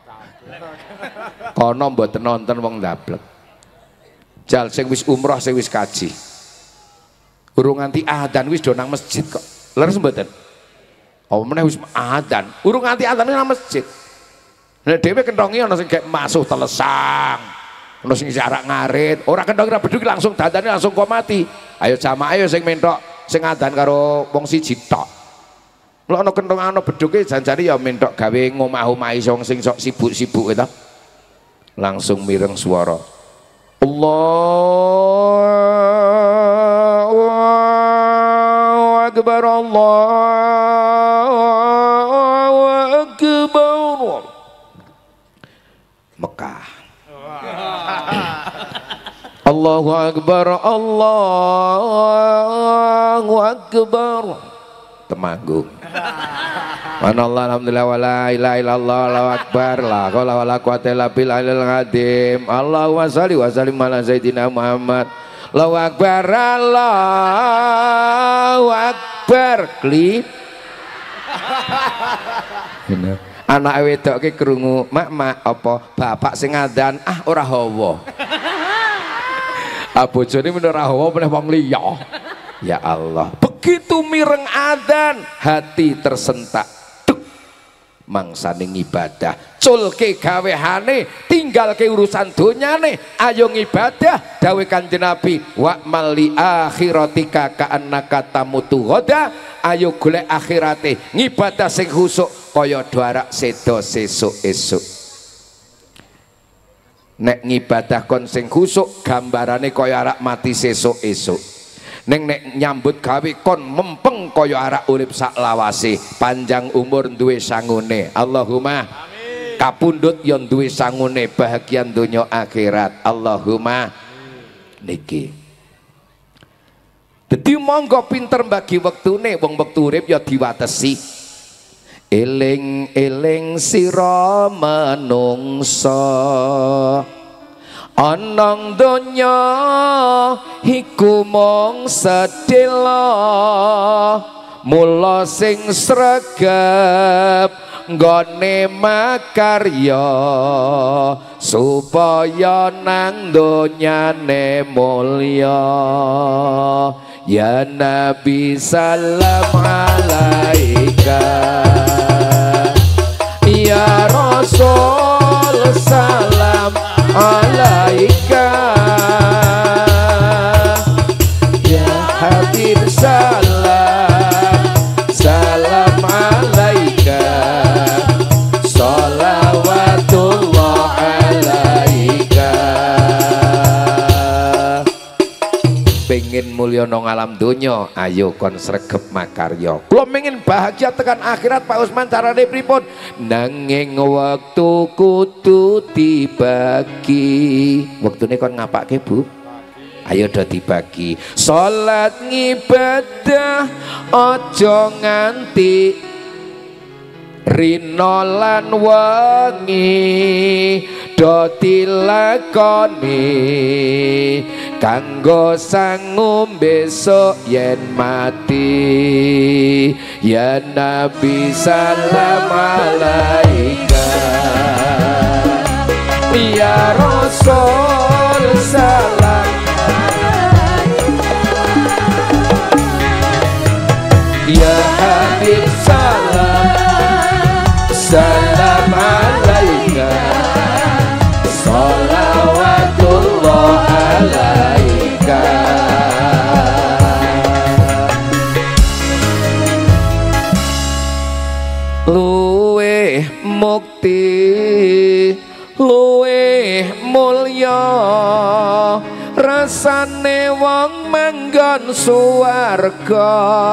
Kono mboten nonton wong ndablek. Jal sing wis umroh, sing wis kaji. Urung nganti adzan wis do nang masjid kok. Leres mboten? Apa meneh wis adzan, urung nganti adzan nang masjid. Nek dhewe kentongi ana sing gek masuh telesang. Ana sing jarak ngarit, ora kentongi ra beduk langsung dandane langsung kok mati. Ayo jamaah ayo sing mentok sing adzan karo wong siji tok. Lha ana kentongan ana beduke janjane ya mentok gawe ngomah-omahi wong sing sok sibuk-sibuk itu. Langsung mireng swara. Allahu Akbar, Allahu Akbar. Mekah. Allahu Akbar, Allahu Akbar. Temanggung. Manallah alhamdulillah wala ilaha illallah Allahu akbar la haula wala quwata illa billahil azim. Allahumma shalli wa sallim ala sayyidina Muhammad. Allahu akbar, Allahu akbar. Klip. Anak wedok ki krungu, "Mak, apa bapak sing ngadzan?" Ah ora hawa. Ah bojone men ora hawa meneh wong liya. Ya Allah, begitu mireng adzan hati tersentak. Duk, mangsane ibadah, culke gawehane, tinggalke urusan donyane, ayo ngibadah. Dawuh Kanjeng Nabi, wa mali akhiratika ka'annaka tamutu ghoda. Ayo golek akhirate, ngibadah sing khusuk kaya dwarak sedo sesuk-esuk. Nek ngibadah kon sing khusuk gambarane kaya arak mati sesuk-esuk. Neng nek nyambut gawe kon mempeng kaya arak urip sak lawase, panjang umur duwe sangune. Allahumma amin. Kapundhut ya duwe sangune, bahagia donya akhirat. Allahumma niki. Dadi monggo pinter bagi wektune, wong wektu urip ya diwatesi. Eling-eling sira manungsa anang donya iku mung sedhela, mula sing sregep nggone makarya supaya nang donyane mulya. Ya Nabi salam alaika, ya Rasul salam alaika. mulya nang alam donya, ayo kon sregep makarya. Kula pengin bahagia tekan akhirat Pak Usman, carane pripun? Nanging wektu kudu dibagi. Wektune kon ngapake, Bu? Ayo do dibagi. Salat ngibadah aja nganti rino lan wengi do dilakoni kanggo sangum besok yen mati. Ya Nabi salam alaika, ya Rasul salam, ya Habib salam, salam alaika, salawatullah alaika. Luweh mukti, luweh mulya, rasane wong manggon suwarga.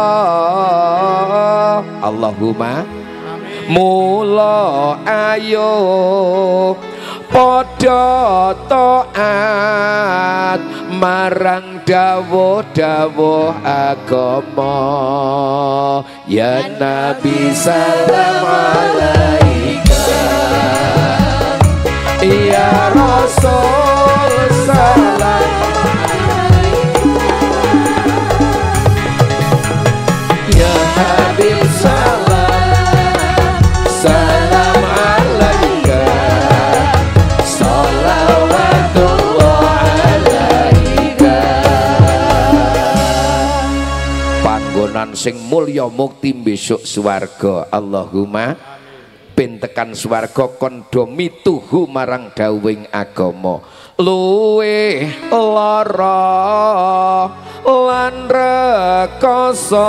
Allahumma mula ayo padha taat marang dawuh-dawuh agama. Ya Nabi salam alaika, ya Rasul salam, ya Habib salam, salam alaika, salawatullah alaika. Panggonan sing mulya mukti besok swarga. Allahumma ben tekan swarga kon do mituhu marang dawuhing agama. Luwih lara lan rekoso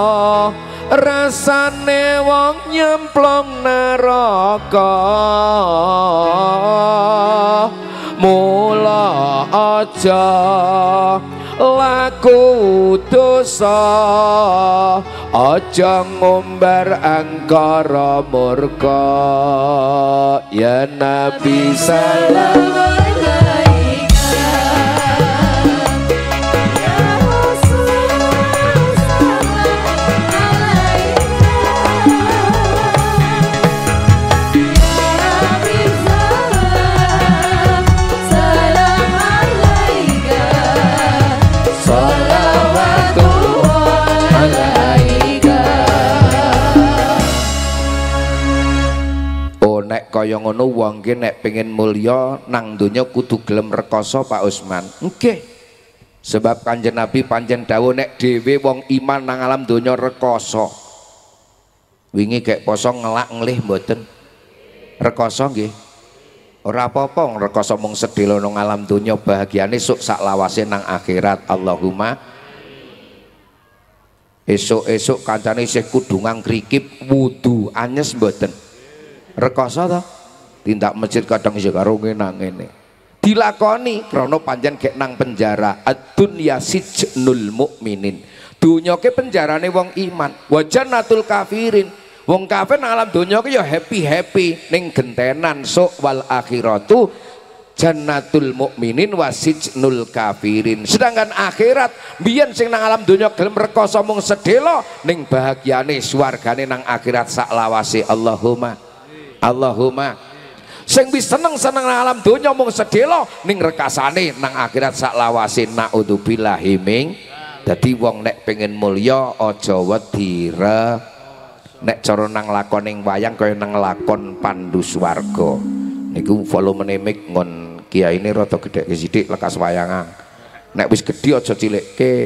rasane wong nyemplung neraka. Mula aja laku dosa, aja ngumbar angkara murka. Ya Nabi salam alaika, ya Rasul salam alaika, ya Nabi salam, salam alaika, salawatullah alaika. Oh nek kaya ngono wong ki nek pengen mulya nang donya kudu gelem rekoso Pak Usman. Nggih. Sebab Kanjeng Nabi pancen dawuh nek dhewe wong iman nang alam donya rekoso. Wingi gek poso ngelak nglih mboten. Rekoso nggih. Ora apa-apa rekoso mung sedhela nang alam donya, bahagiane sok sak lawase nang akhirat. Allahumma. Esuk-esuk kancane isih kudungang krikip wudu anyes mboten. Rekoso to? Tindak masjid kadang isih karo ngene. Dilakoni krana pancen gek nang penjara. Ad-dunya sijnul mukminin. Dunya ke penjarane wong iman. Wa jannatul kafirin. Wong kafir nang alam donya ki ya happy-happy ning gentenan sok wal akhiratu jannatul mukminin wasijnul kafirin. Sedangkan akhirat biyen sing nang alam donya gelem rekoso mung sedhela ning bahagiane swargane nang akhirat sak lawase. Allahumma Allahumma. Sing wis seneng-seneng nang alam donya mung sedhela ning rekasane nang akhirat sak lawase. Naudzubillahi min. Dadi wong nek pengen mulya aja wedi re. Nek cara nang lakoning wayang kaya nang lakon Pandu Swarga niku volumene mic ngon kiyaine rada gedheke sithik lekas wayangan. Nek wis gedhi aja cilikke.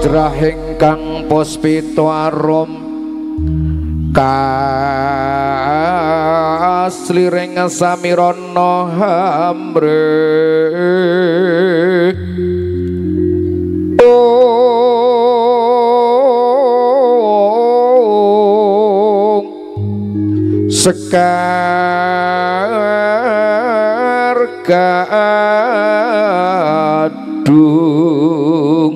wajrah ingkang puspita arum kasliring samirana hamre sekar kadung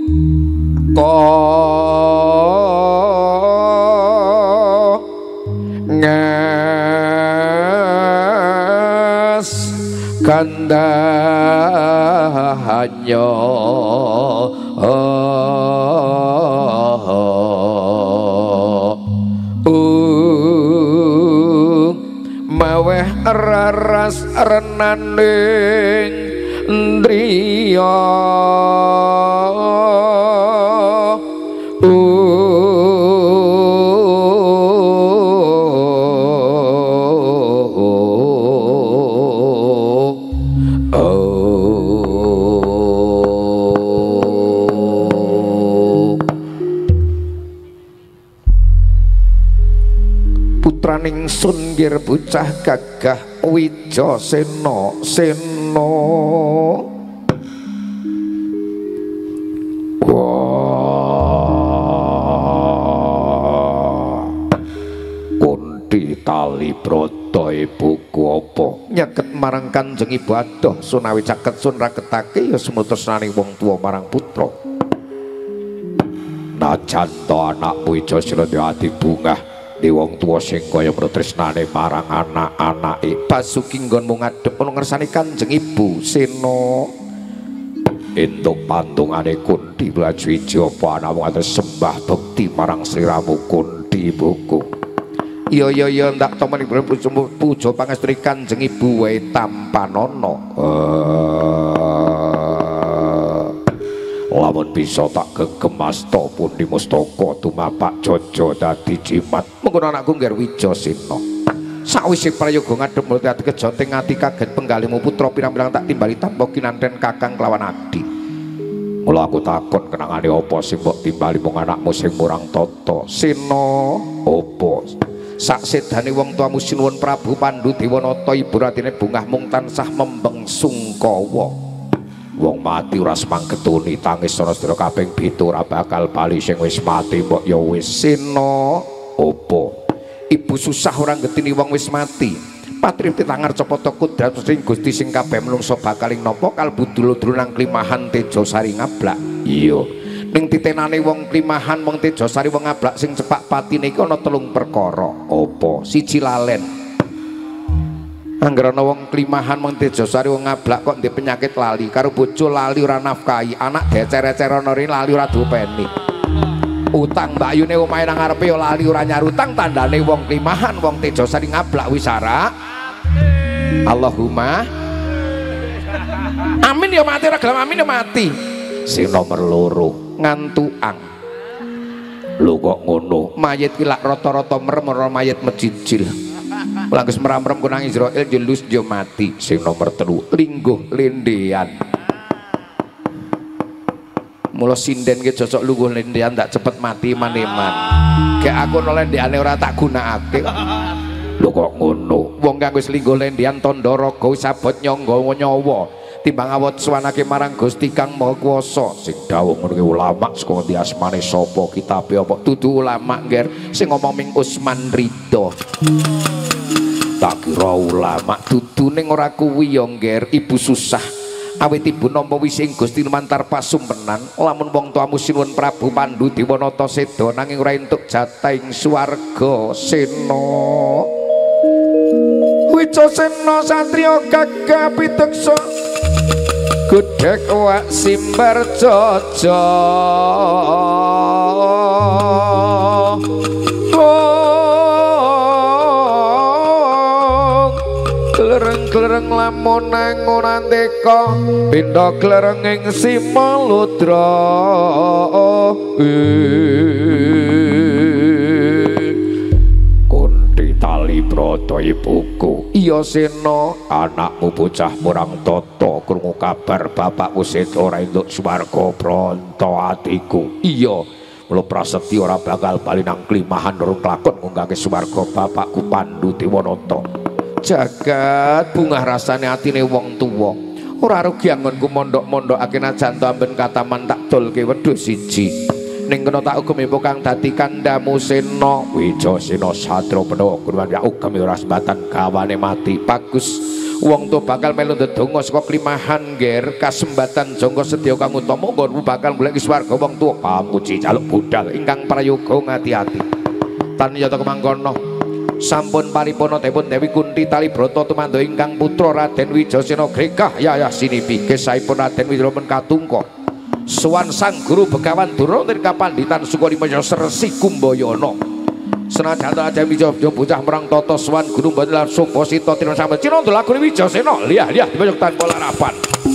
ngas kandahanya maweh raras renaning ndriya putraning sun ngir bocah gagah Wijasena sena Kunti tali brata ibuku apa nyeket marang Kanjeng Ibu adoh sunawi caket sun raketake ya semutresnani wong tuwa marang putra najan to anakmu Wijasena ati bungah di wong tuwa sing kaya tresnane marang anak-anake Basuki nggonmu ngadhep ana ngersane Kanjeng Ibu Sena entuk pantungane Kunti Prajuwija apa ana wong sembah bekti marang sliramu Kunti ibuku iya ndak tomeni puja pangestri Kanjeng Ibu wae tampanana lamun bisa tak gegemasta pundi mustaka tumapak Jaja dadi jimat mengkono anakku ngger Wijasena sawise prayoga ngadhep mulih ati kejoting ati kaget penggalihmu putra pirang-pirang tak timbali tanpa kinanten kakang kelawan adi mula aku takon kenangane apa sing mbok timbali mung anakmu sing murang tata Sena apa sak sedane wong tuamu sinuwun Prabu Pandhu Dewanata ibu ratine bungah mung tansah membeng sungkawa wong mati ora semangketuni tangis ana sedera kaping 7 ora bakal bali sing wis mati mbok ya wis Sena apa ibu susah ora ngetini wong wis mati patri pitangar cepata kudrat sing Gusti sing kabeh menungso bakaling napa kalbu dulu-dulu nang klimahan Tejasari ngablak iya ning titenane wong klimahan wong Tejasari wong ngablak sing cepak patine iki ana 3 perkara apa siji lalen angger ana wong klimahan wong Tejasari wong ngablak kok ndek penyakit lali karo bojo lali ora nafkahi anak decer-ecer ana rene lali ora diopeni utang mbayune omahe nang ngarepe ya lali ora nyarutang tandane wong klimahan wong Tejasari ngablak wisara Allahumma amin ya mati ora gelem amin ya mati sing nomor 2 ngantuang lho kok ngono mayit ki lak rata-rata merem ora mayit mejijil langges meram-meram kunang Israel jelus jo mati sing nomor 3 lingguh lendean mula sinden ki cocok lungguh lendean tak cepet mati maneman gek aku no lendeane ora tak gunakake lho kok ngono wong kang wis lingguh lendean tandha raga wis abot nyangga nyawa timbang awot suwanake marang Gusti Kang Maha Kuwasa sing dawuh ngono ki ulama saka ndi asmane sapa kitabe apa dudu ulama ngger sing ngomong ming Usman Ridho tak kira ulama dudu ning ora kuwi ya ngger ibu susah awit ibu nampa wising Gusti lumantar pasumpenan lamun wong tuamu sinuwun Prabu Pandhu Dewanata seda nanging ora entuk jatah ing swarga Sena Wijasena satriya gagah piteksa gudhek wak simbar jaja klereng-klereng lamun nang anteka pindha klereng ing Simaludra Kunti tali brata ibuku iya Wiyasena, anakmu bocah murang tata krungu kabar bapakmu seda ora entuk swarga pranta atiku. Iya, mula prasetya ora bakal bali nang klimahan urung kelakon ngunggahke swarga bapakku Pandhu Dewanata. Jagat bungah rasane atine wong tuwa. Ora rugi anggonku mondhok-mondhokake najan to amben kataman tak dolke wedhus siji. Ning kena tak ugemi kang dadi kandhamu Sena. Wijasena Satra Pandhawa Gurwan ya ugemi ora sembatan gawane mati. Bagus. Wong tuwa bakal melu ndedonga saka klimahan nger kasembatan jangka sedya kang utama nggonmu bakal golek swarga wong tuwa pamuji jaluk budal ingkang prayoga ngati-ati. Tanyata kemangkono sampun paripurna dipun Dewi Kunti Talibrata tumandha ingkang putra Raden Wijasena gregah yayah sinipi gesahipun Raden Wijasena katungka sowan sang guru Begawan Durna kapanditan Sukalima Sresi Kumbayana senajan Raden Wijasena bocah merang tata sowan guru Mbandel Suposita Tirna Sambat Cina laku Wijasena liah-liah dipojok tanpa larapan.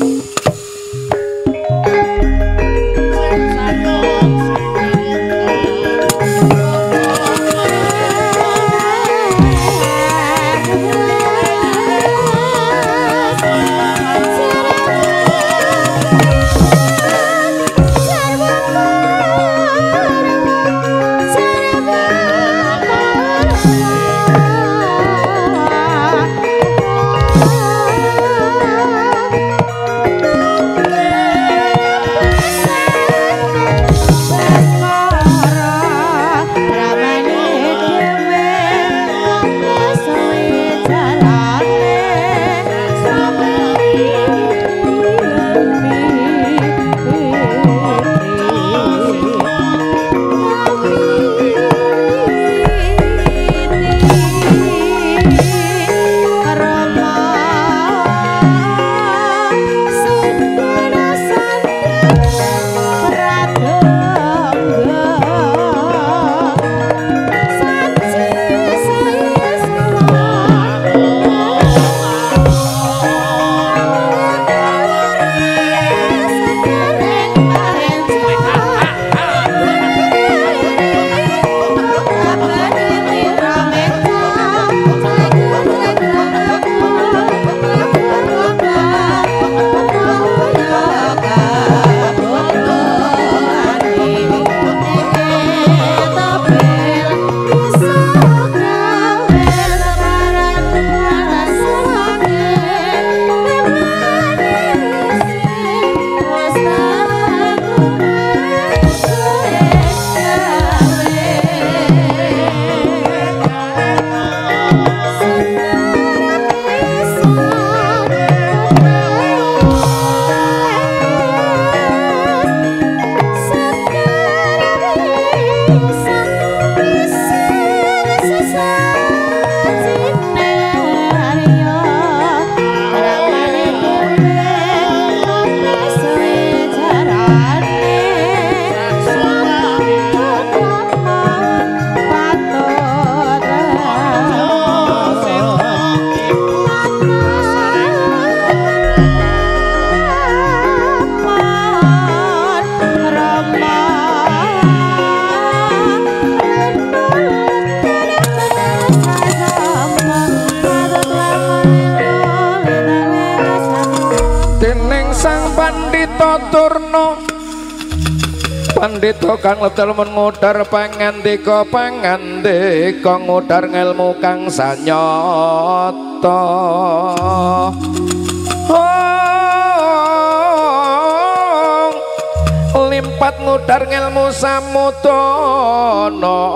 Pandita kang ledal mengudar pangandika ngudar ngelmu kang sanyata limpat ngudar ngelmu samudana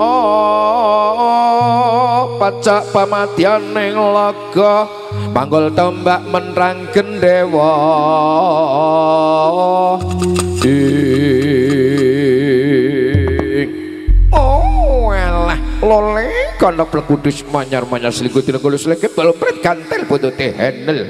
pacak pamadyan ning laga panggul tombak menrang gendewa lole kono plekudus manyar-manyar selingkuh tinegolo selingkuh balopret gantel buntute henel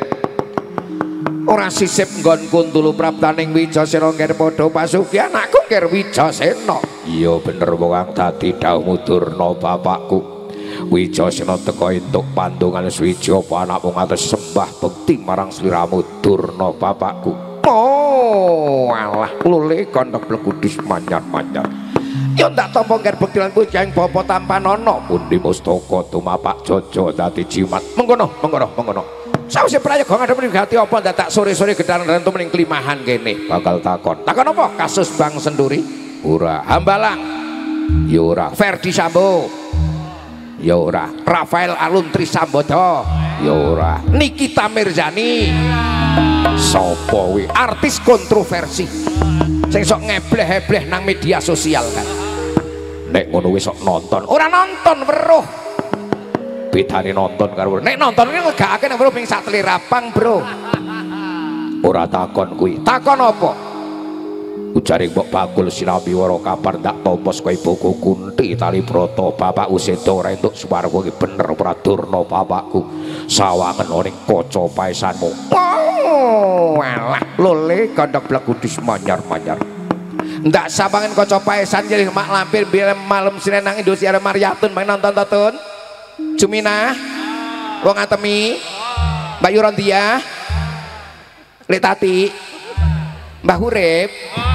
ora sisip nggon kuntulu praptaning Wijasena ngger padha pasuki anakku ngger Wijasena. Iya bener wong dadi dawuh Durna bapakku Wijasena teka entuk pandongan swiji apa anakmu ngatos sembah bekti marang sliramu Durna bapakku. Oh alah lole kono plekudus manyar-manyar Yo ndak tampa ngger bekti lan bojang bapa tampanono pundi mustaka tumapak Jojo dadi jimat. Mengkono. Sawise prayoga ngadhepi gati apa dadak sore-sore gedharan rentu mening klimahan kene. Bakal takon. Takon apa? Kasus Bang Senduri? Ora. Hambalang? Ya ora. Ferdi Sambo? Ya ora. Rafael Alun Trisambodo? Ya ora. Nikita Mirzani? Sapa kuwi? Artis kontroversi. Sing sok ngebleh-ebleh nang media sosial kan. Nek ngono wis sok nonton. Ora nonton weruh. Bedane nonton karo nek nonton iki legakake nek weruh ping sak telirapang, Bro. Ora takon kuwi. Takon apa? Ujare Mbok Bakul sinambi wara kabar ndak tompos kowe Boko Kunti tali broto bapak useda ora entuk swarga iki bener ora Durna bapakku. Sawangen ning kaca paesanmu. Oh, alah lole kandhak blagudis manyar-manyar. Ndak sabangen kaca paesan jadi mak lampir malam Senin nang Indosiar Maryatun main nonton Jumina wong Atemi Mbak Yurondia Lek Tati Mbah Urip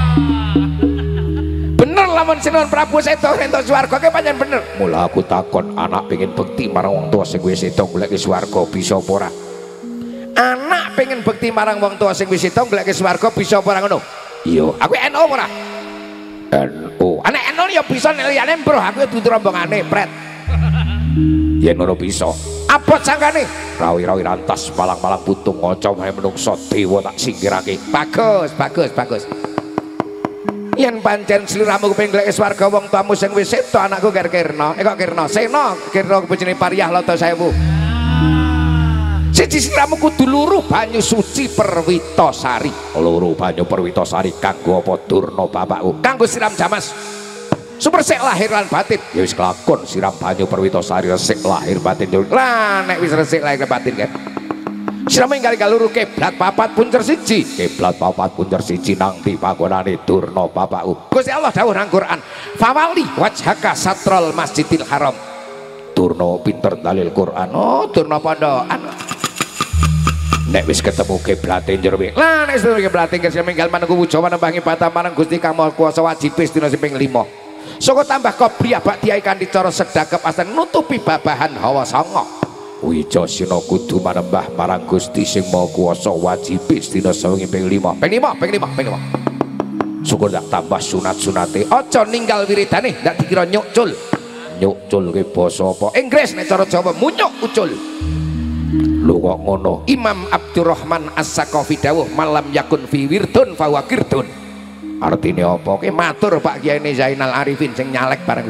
bener lamun Sinuwun Prabu Sedo entuk swarga ke pancen bener. Mula aku takon anak pengen bekti marang wong tuwa sing wis sedo golek swarga bisa apa ora? Anak pengen bekti marang wong tuwa sing wis sedo golek swarga bisa apa ora ngono? Iya, aku NU ora? NU. Anak NU ya bisa nek liyane mbroh aku dudu rombongane pret. Yen ngono bisa. Apa sangkane? Rawi-rawi rantas malang-malang putung ngaca wae menungso dewa tak singkirake. Bagus. Yen pancen sliramu kepengin golek swarga wong tuamu sing wis sedo anakku Kirna. Kok Kirna? Sena Kirna bojone Pariyah Lata Sewu. Siji sliramu kudu luru banyu suci Perwitasari. Luru banyu Perwitasari kanggo apa Durna bapakku? Kanggo siram jamas. Super sek lahir lan batin. Ya wis kelakon siram banyu Perwitasari resik lahir batin. Lah nek wis resik lahir batin kan. Siram enggal luru kiblat papat puncer siji. Kiblat papat puncer siji nang di panggonane Durna bapakku. Gusti Allah dawuh nang Quran, "Fawali wajhaka satrul Masjidil Haram." Durna pinter dalil Quran. Oh, Durna pondokan. Nek wis ketemu kiblate njero wi. Lah nek wis ketemu kiblate siram enggal manunggu wuja manembah ibadah marang Gusti Kang Maha Kuwasa wajib dina sing ping 5. Soko tambah kopiah bak diai kanthi cara sedekap asan nutupi babahan hawa sanga. Wijasena kudu manembah marang Gusti sing Maha Kuwasa wajib dina sawengi ping 5. Ping 5. Syukur dak tambah sunat-sunate. Aja ninggal wiridane ndak dikira nyukcul. Nyukcul ke basa apa? Inggris nek cara Jawa munyuk ucul. Lho kok ngono. Imam Abdurrahman As-Saqafi dawuh malam yakun fi wirdun fa wa kirdun. Artinya apa? Oke matur Pak Kiai Zainal Arifin sing nyalek bareng.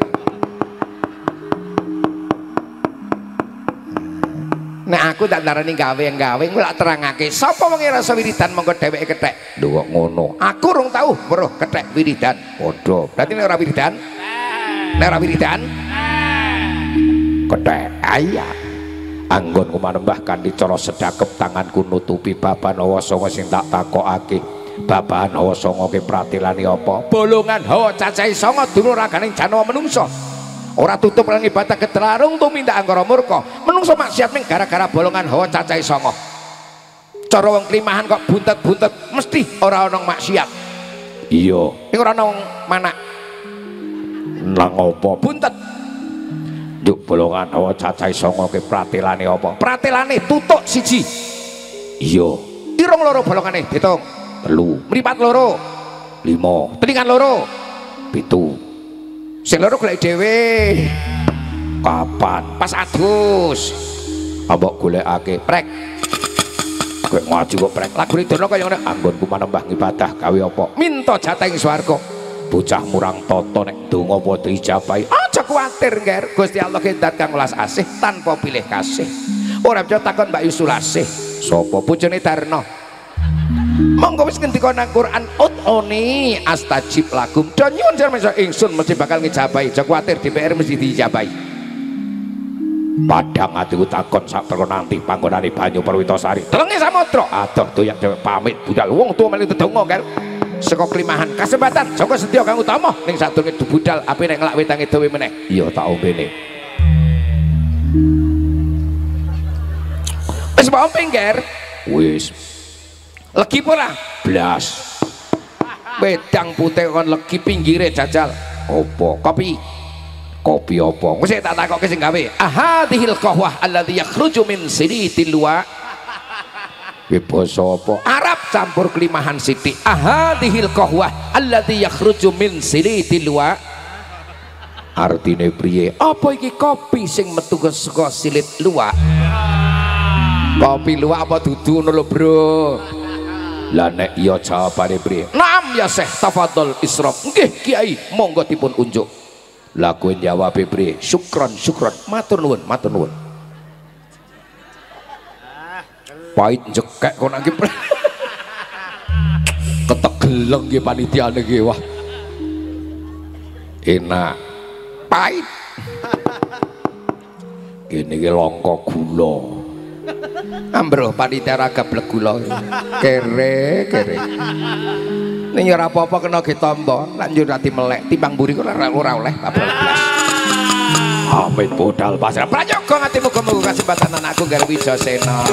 Nek aku tak darani gawe lak terangake sapa wong rasa wiridan monggo dheweke kethek. Lho kok ngono. Aku rung tau weruh kethek wiridan. Padha. Berarti nek ora wiridan? Nek ora wiridan? Kethek. Aya. Anggonku manembah kanthi cara sedekep tanganku nutupi baban hawa sanga sing tak takokake. Babahan hawa sanga ke pratilane apa? Bolongan hawa cacahe sanga dulur raganing janawa menungso. Ora tutup lan ibadah ketlarung tumindak anggara murka. Menungso maksiat ning gara-gara bolongan hawa cacahe sanga. Cara wong klimahan kok buntet-buntet mesti ora ana maksiat. Iya, ning ora ana manak. Nang apa buntet? Juk bolongan hawa cacahe sanga ke pratilane apa? Pratilane tutuk siji. Iya. Irung loro bolongane ditung. 3 mripat loro 5 telingan loro 7 sing loro golek dhewe kapan pas adus ambok golekake prek kowe ngaji kok prek lagu Durna kaya ngene anggonku manembah ibadah gawe apa minta jatah ing swarga bocah murang tata nek donga padha ijabahi aja kuwatir ngger Gusti Allah kendat kang welas asih tanpa pilih kasih ora bisa takon Mbak Yusulasih sapa bojone Darna. Monggo wis ngendika nang Quran ut'uni astajib lakum. Do nyuwun sampeyan ingsun mesti bakal ngijabahi. Aja kuwatir DPR mesti diijabahi. Padang atiku takon sak perkara nanti panggonane banyu Perwitasari. Delenge samudra. Adoh doyak dhewe pamit budal wong tuwa melu dedonga kan. Saka klimahan kasempatan Joko Sedya kang utama ning sadurunge budal ape nek nglak wetange dhewe meneh. Iya tak ombene. Wis ombe ngger. Wis legi pula blas wedang putih kon legi pinggire jajal Opo? Kopi. Kopi opo? Wis tak takoke sing gawe. Ahadhil qahwah alladzi yakhruju min silitil luwa. Ki basa apa? Arab campur kelimahan sithik. Ahadhil qahwah alladzi yakhruju min silitil luwa. Artine priye? Apa iki kopi sing metu saka silit luwak? Kopi luwak apa dudu ngono lho, Bro? Lah nek iya jawabane priye? Naam ya Syekh, tafadhol Isrof. Nggih Kiai, monggo dipun unjuk. Lah kowe jawab priye? Syukron, syukron. Matur nuwun, matur nuwun. Pahit jekek kok nang ki. Ketegeleng nggih panitiane nggih, wah. Enak. Pahit. Kene iki langka gula. Ambroh panitia ra gablek gula. Kere. Ning ora apa-apa kena getombo, lan yo rati melek timbang mburi kok ora oleh bablas. Amin bodal pasrah. Prayoga ngati muga-muga kasempatan anakku garwa Wijasena.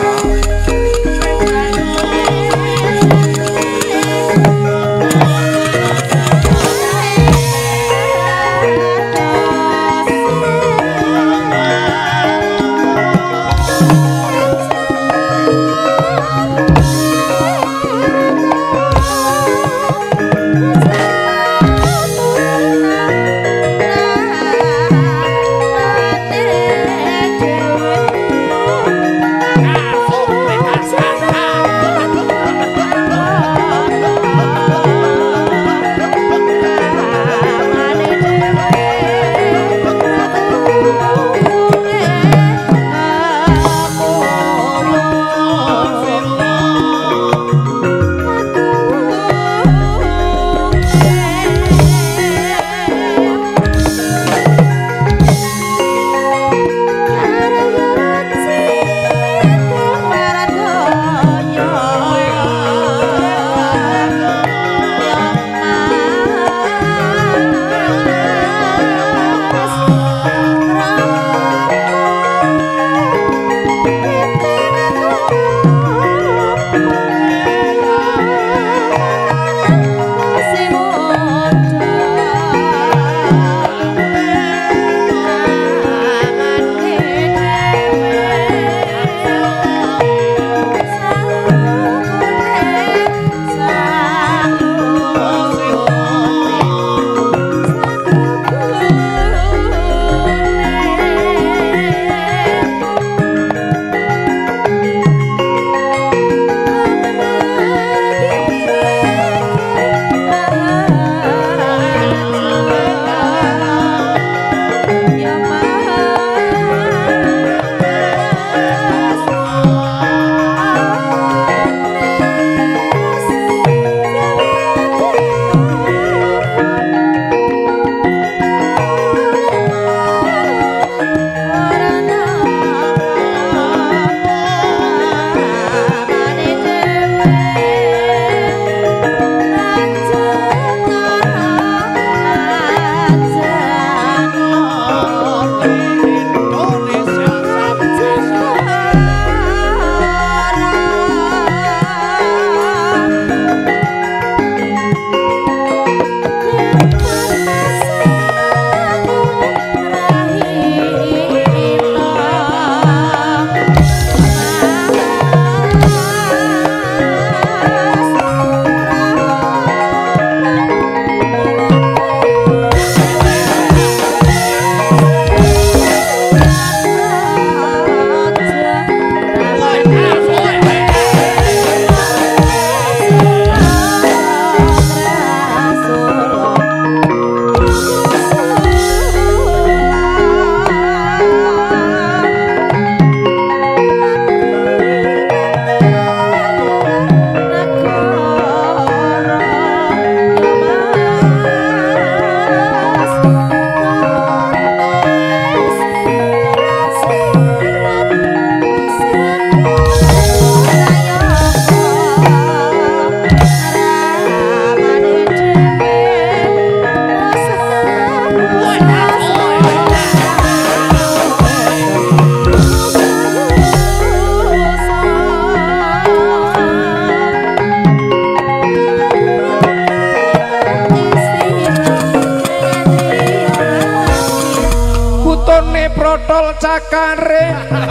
lakare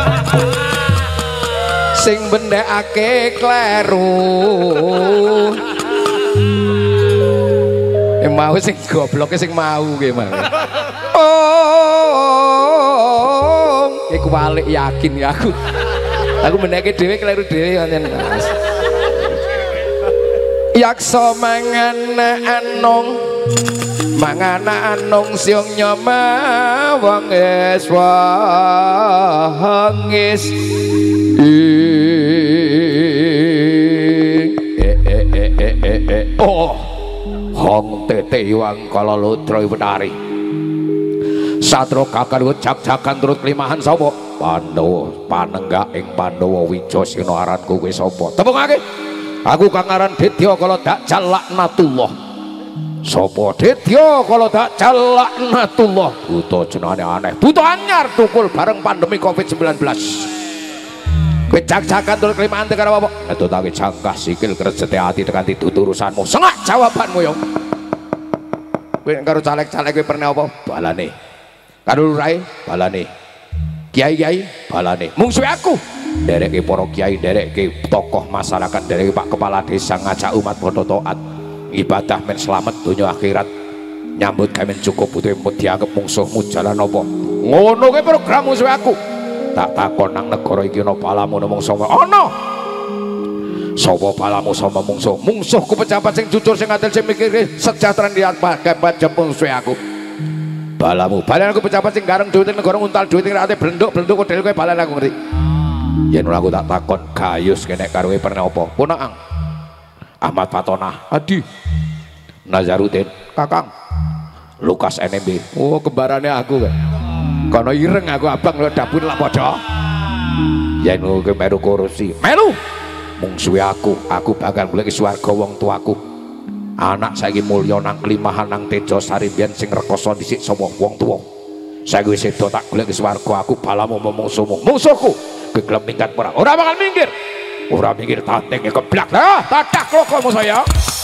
sing bendekake kleru mau sing gobloke sing mau ki Mas. Iku balik yakin ya aku. Aku mendeke dhewe kleru dhewe ngoten Mas. Yaksa mangana anong siung nyama wangis oh hong tete iwang kala lutra iwetari satro kakang jak-jakan turut kelimahan sapa Pandhawa panenggak ing Pandhawa Wijasena aranku kuwi sapa tepungake aku kang aran Ditya kala Dajjal laknatullah sapa Ditya kala Dajjal laknatullah buta jenenge aneh buta anyar tukul bareng pandemi Covid-19 jak-jakan turut kelimahan tekara apa ngetutake jangkah sikil kresete ati tekan tuturusanmu sengak jawabanmu yo kowe karo caleg-caleg kowe pernah apa balane karo lurahe balane kiai-kiai balane mungsuhe aku dereke para kiai dereke tokoh masyarakat dereke Pak Kepala Desa ngajak umat padha taat ibadah men slamet donya akhirat nyambut gawe cukup butuh dianggep mungsuhmu jalan apa ngono kuwi program mungsuhe aku tak takon nang negara iki ana palamu mung sapa ana sapa palamu sama mungsuhku pejabat sing jujur sing adil sing mikir sejahtera di atas mungsuhe aku balamu balen aku pejabat sing gareng duit negara nguntal duit ning ate blenduk-blenduk model kowe balen aku ngerti yen aku tak takon gayus kene karo kowe pernah apa ponaang Ahmad Fatonah Adi Nazaruddin Kakang Lukas NMB oh kembarane aku kowe kono ireng aku abang lho dapur lak padha yen kowe meru korupsi melu mungsuhe aku bakal golek swarga wong tuaku anak saiki mulya nang Klimahan nang Tejo Sari biyen sing rekoso dhisik sapa wong tuwa saiki wis sedo tak golek swarga aku balamu mungsuhmu musuhku kowe gelem minggat ora bakal minggir tanteng keblak tadak lokomu saya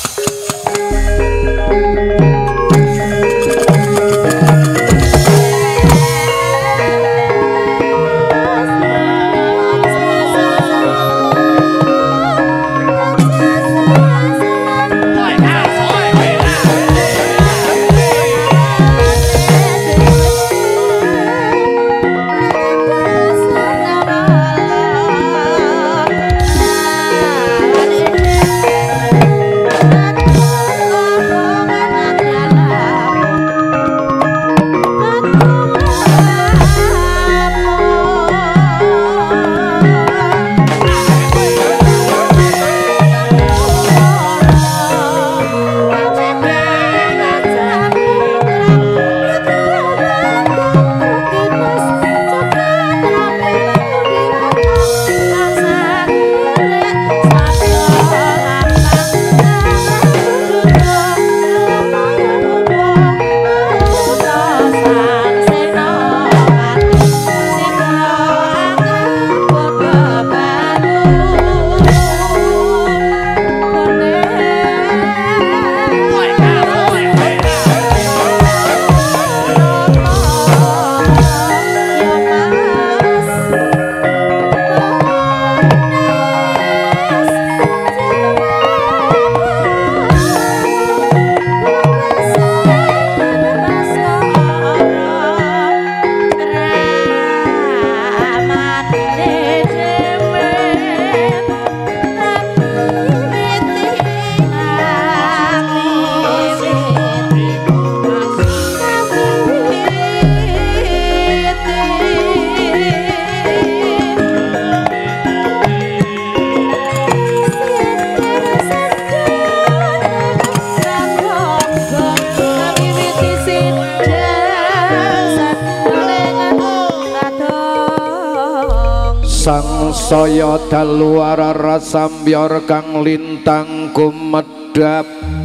saya daluara rasambiar kang lintang kumedhap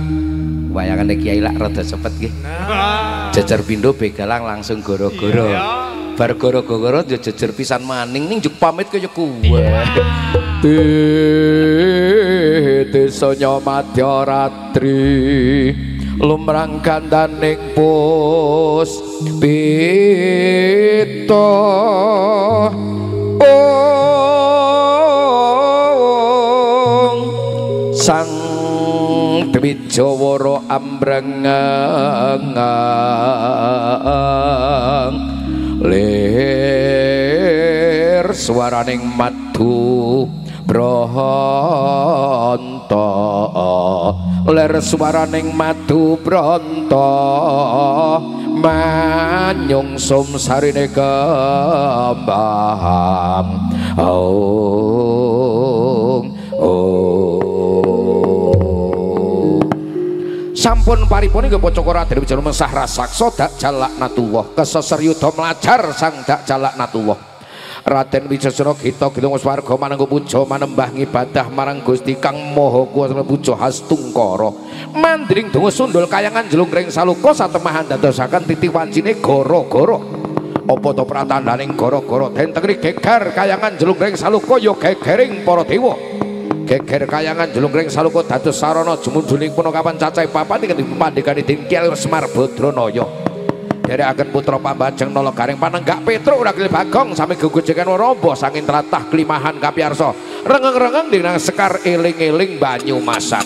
wayangane kiai lak rada cepet nggih jejer pindho begalang langsung goro-goro bar goro-goro yo jejer pisan maning ning juk pamit kaya kuwe desa Madya Ratri lumrang kandaning puspita sang Dewi Jawara ambrengang lir swaraning madu branta lir swaraning madu branta manyung sumsarine kembang sampun paripun inggih Pacakara Raden Wijaya mensah rasaksa dak jalaknatullah keseser yuda mlajar sang dak jalaknatullah Raden Wijaya kita gilung swarga manengga puja manembah ngibadah marang Gusti Kang Maha Kuwasa puja Hastungkara mandring donga sundul kayangan jelungkring saluka satemahan dadosaken titi wancine gara-gara apa to pratandaning gara-gara den tengri gegar kayangan jelungkring saluka ya gegering para dewa geger kayangan jelungkring saluka dados sarana jumundhuling punakawan cacahé papan ing pamandhikane Den Kyai Semar Badranaya dherekaken putra pambajeng Nalagaring Panenggak Petruk Ragil Bagong sami gugujengan Waramba sanging tlatah Klimahan kapiyarsa rengeng-rengeng dinang sekar eling-eling banyu masak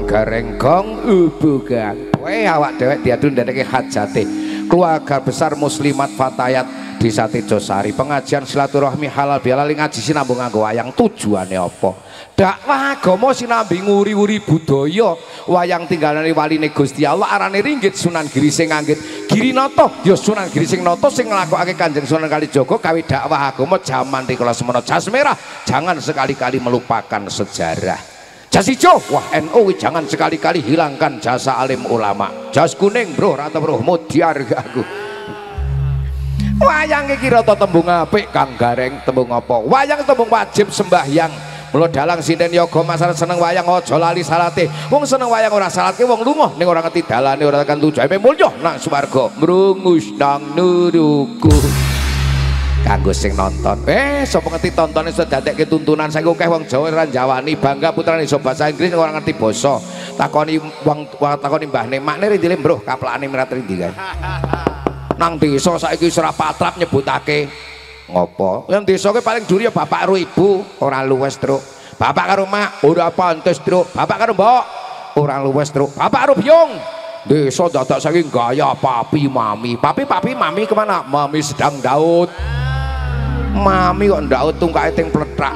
gareng gong ubugan. Weh awak dewek diadu ndadeke hajate. Keluarga besar muslimat fatayat Desa Tejosari, pengajian silaturahmi halal bihalal ngaji sinambung nganggo wayang. Tujuane apa? Dakwah agama sinambi nguri-uri budaya. Wayang tinggalane waline Gusti Allah arane Ringgit Sunan Giri sing nganggit Girinata ya Sunan Giri sing nata sing nglakokake Kanjeng Sunan Kalijaga kawi dakwah agama jaman rikala semana. Jas merah jangan sekali-kali melupakan sejarah. Jas hijau wah NU jangan sekali-kali hilangkan jasa alim ulama. Jas kuning bro rata bro mutiar aku. Wayang iki rata tembung apik Kang Gareng, tembung apa? Wayang tembung wajib sembahyang. Mula dalang sinden yoga masyarakat seneng wayang aja lali salate. Wong seneng wayang ora salate wong lunga ning ora ngerti dalane ora tekan tujuane mulya nang swarga mrungus nang nuruku. Kanggo sing nonton. Sapa ngerti tontone iso dadekke tuntunan saiki akeh wong Jawa ora njawani bangga putrane iso basa Inggris ora ngerti basa. Takoni wong takoni mbahne makne rindile mbroh kaplakane mirat rindi kae. Nang desa saiki ora patrap nyebutake ngopo. Yang desa ke paling duri ya bapak karo ibu, ora luwes truk. Bapak karo mak ora pantes truk. Bapak karo mbok ora luwes truk. Bapak karo biyong. Desa dadak saking gaya papi mami. Papi mami kemana? Mami sedang daud. Mami kok daud tungkae ting pletak.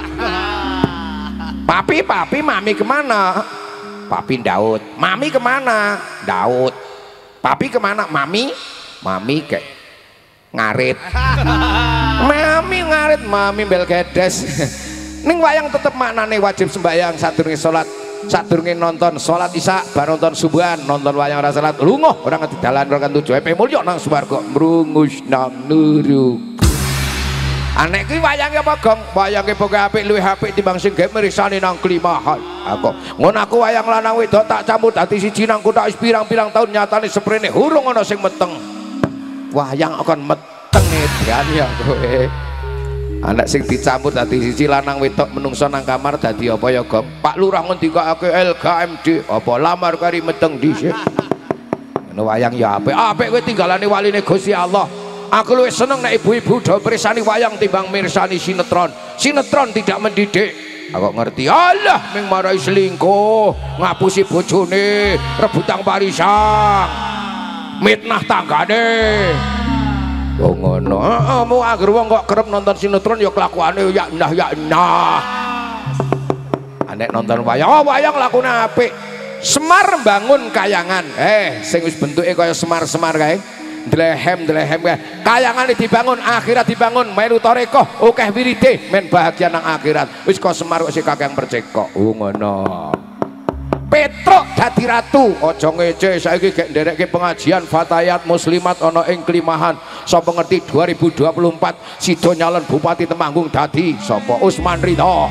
Papi mami kemana? Papi daud. Mami kemana? Daud. Papi kemana? Mami kayak ngarit. Mami ngarit, mami bel gedes. Ning wayang tetep maknane wajib sembahyang sadurunge salat, sadurunge nonton salat isya, bar nonton subuhan, nonton wayang ora salat, lunga ora ngerti dalan ora kan tujuane mulya nang swarga, mrungus nang nuruk. Anek ki wayange apa gong? Wayange pokoke apik luwih apik timbang sing gawe mirsani nang klimahan. Ngono aku wayang lanang wedok tak campur dadi siji nang kota wis pirang-pirang taun nyatane sprene urung ana sing meteng. Wayang akan meteng edian ya kowe. Anak sing dicampur dadi siji lanang wedok menungso nang kamar dadi apa ya Gong? Pak Lurah ngendikake LKMD apa lamar kari meteng dhisik. Ngono wayang ya apik. Apik kowe tinggalane waline Gusti Allah. Aku luwih seneng nek ibu-ibu do mirsani wayang timbang mirsani sinetron. Sinetron tidak mendidik. Aku ngerti Allah ming marai selingkuh, ngapusi bojone, rebutang parisang, mitnah tanggane. Oh ngono. Mau agar wong kok kerep nonton sinetron ya kelakuane ya nah. Anek nonton wayang, wayang lakune apik. Semar bangun kayangan. Sing wis bentuke kaya semar-semar kae. Dlehem kae. Kayangane dibangun, akhirat dibangun, melu toreko, akeh wiride, men bahagia nang akhirat. Wis kok semar kok sik kakek percek. Oh ngono. Petruk dadi ratu, aja ngece saiki gek nderekke pengajian fatayat muslimat ana ing Klimahan. Sapa ngerti 2024 sida nyalon Bupati Temanggung dadi sapa? Usman Ridho.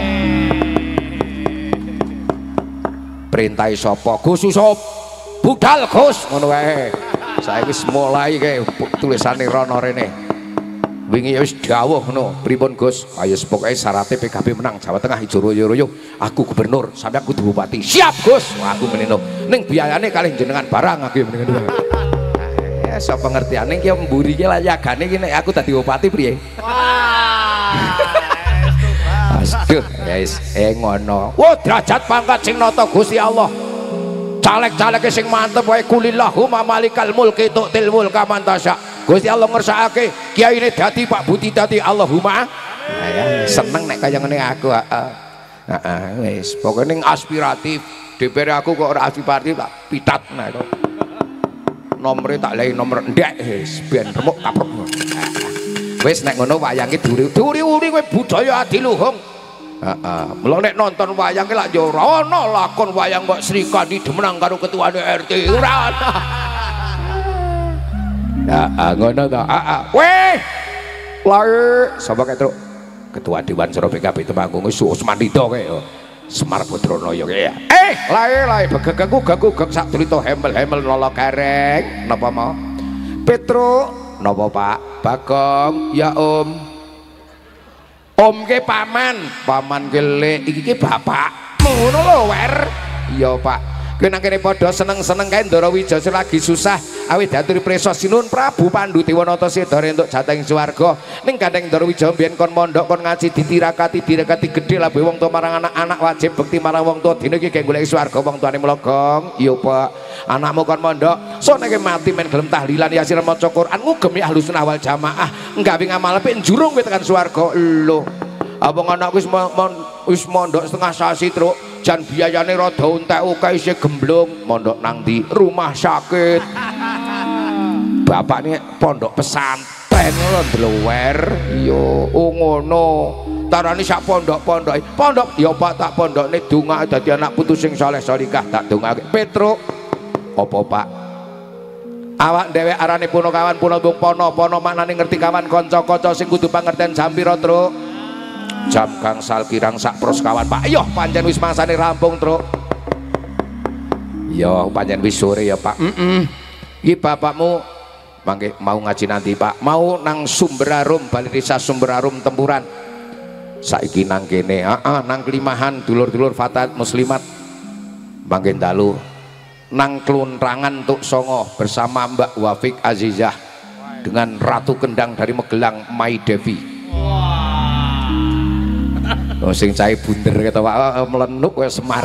Perintahe sapa? Gus Usup. Budal Gus ngono wae. Saiki wis mulai kae tulisane rono rene. Wingi wis dawuh ngono, pripun Gus? Ayo pokoke syaratnya PKB menang Jawa Tengah ijo royo-royo, aku gubernur, sampe aku kudu bupati. Siap Gus. Wah, aku meneno. Ning biayane kalih jenengan barang aku meneno. Ya sapa ngertiane ki mburi ki layagane ki nek aku dadi bupati priye? Wah. Aduh, guys, ngono. Wah, derajat pangkat sing nata Gusti Allah. Caleg-calege sing mantep wae kulillahumma malikal mulki tu'til mulka man tasya. Gusti Allah ngersakake kiyaine dadi Pak Budi dadi Allahumma. Ya seneng nek kaya ngene aku. Wis pokoke ning aspiratif DPR aku kok ora aspiratif tak pitat nah to. Nomere tak lei nomor ndek wis ben remuk kapruk. Wis nek ngono wayange duri-duri kowe budaya adiluhung. Mula nek nonton wayang ki lak yo ora ana lakon wayang kok Srikandi demenang karo ketuane RT ora ana. Ngono to. Weh. Lae sapa kae Truk? Ketua Dewan Suro PKB Temanggung Usman Ridho kae yo. Semar Badranaya kae ya. Lae begegku gak sak crita hemel-hemel nolo gareng. Napa mau? Petruk. Napa Pak? Bagong. Ya Om. Om ke paman gele iki ke bapak ngono lho wer. Iya Pak, kowe nang kene padha seneng-seneng kae Ndara Wijaya lagi susah awit daturi preso Sinun Prabu Pandhu Dewanata Seda entuk jatah ing swarga ning Gandeng Ndara Wijaya mbiyen kon mondok kon ngaji ditirakati gedhe labe wong tuwa marang anak-anak wajib bekti marang wong tuwa dina iki ge golek swarga wong tuane mula Gong iya Pak anakmu kon mondok sone ke mati men gelem tahlilan yasin maca Quran ngugemi Ahlussunnah wal Jamaah nggawe ngamal apik njurung kowe tekan swarga lho apa anakku wis mondok setengah sasi truk jan biayane rada entek akeh isih gemblung mondok nang ndi rumah sakit bapak ini pondok pesantren lho ndlewer iya ngono tarane sak pondok ya Pak tak pondokne dongake dadi anak putu sing saleh salihah tak dongake Petruk apa Pak awak dhewek arane puno kawan puno bung pono maknane ngerti kawan kanca-kanca sing kudu pangerten jam pira Truk jam gangsal kirang sak pros kawan Pak yo pancen wis masane rampung Truk yo pancen wis sore ya Pak iki bapakmu mangke mau ngaji nanti Pak mau nang Sumberarum Balai Desa Sumberarum Tempuran saiki nang kene nang Klimahan dulur-dulur Fatat Muslimat mangke dalu nang Kluntrangan Tuk Songo bersama Mbak Wafik Azizah dengan Ratu Kendang dari Magelang Mai Devi sing cahe bunder kata Pak melenuk kowe Semar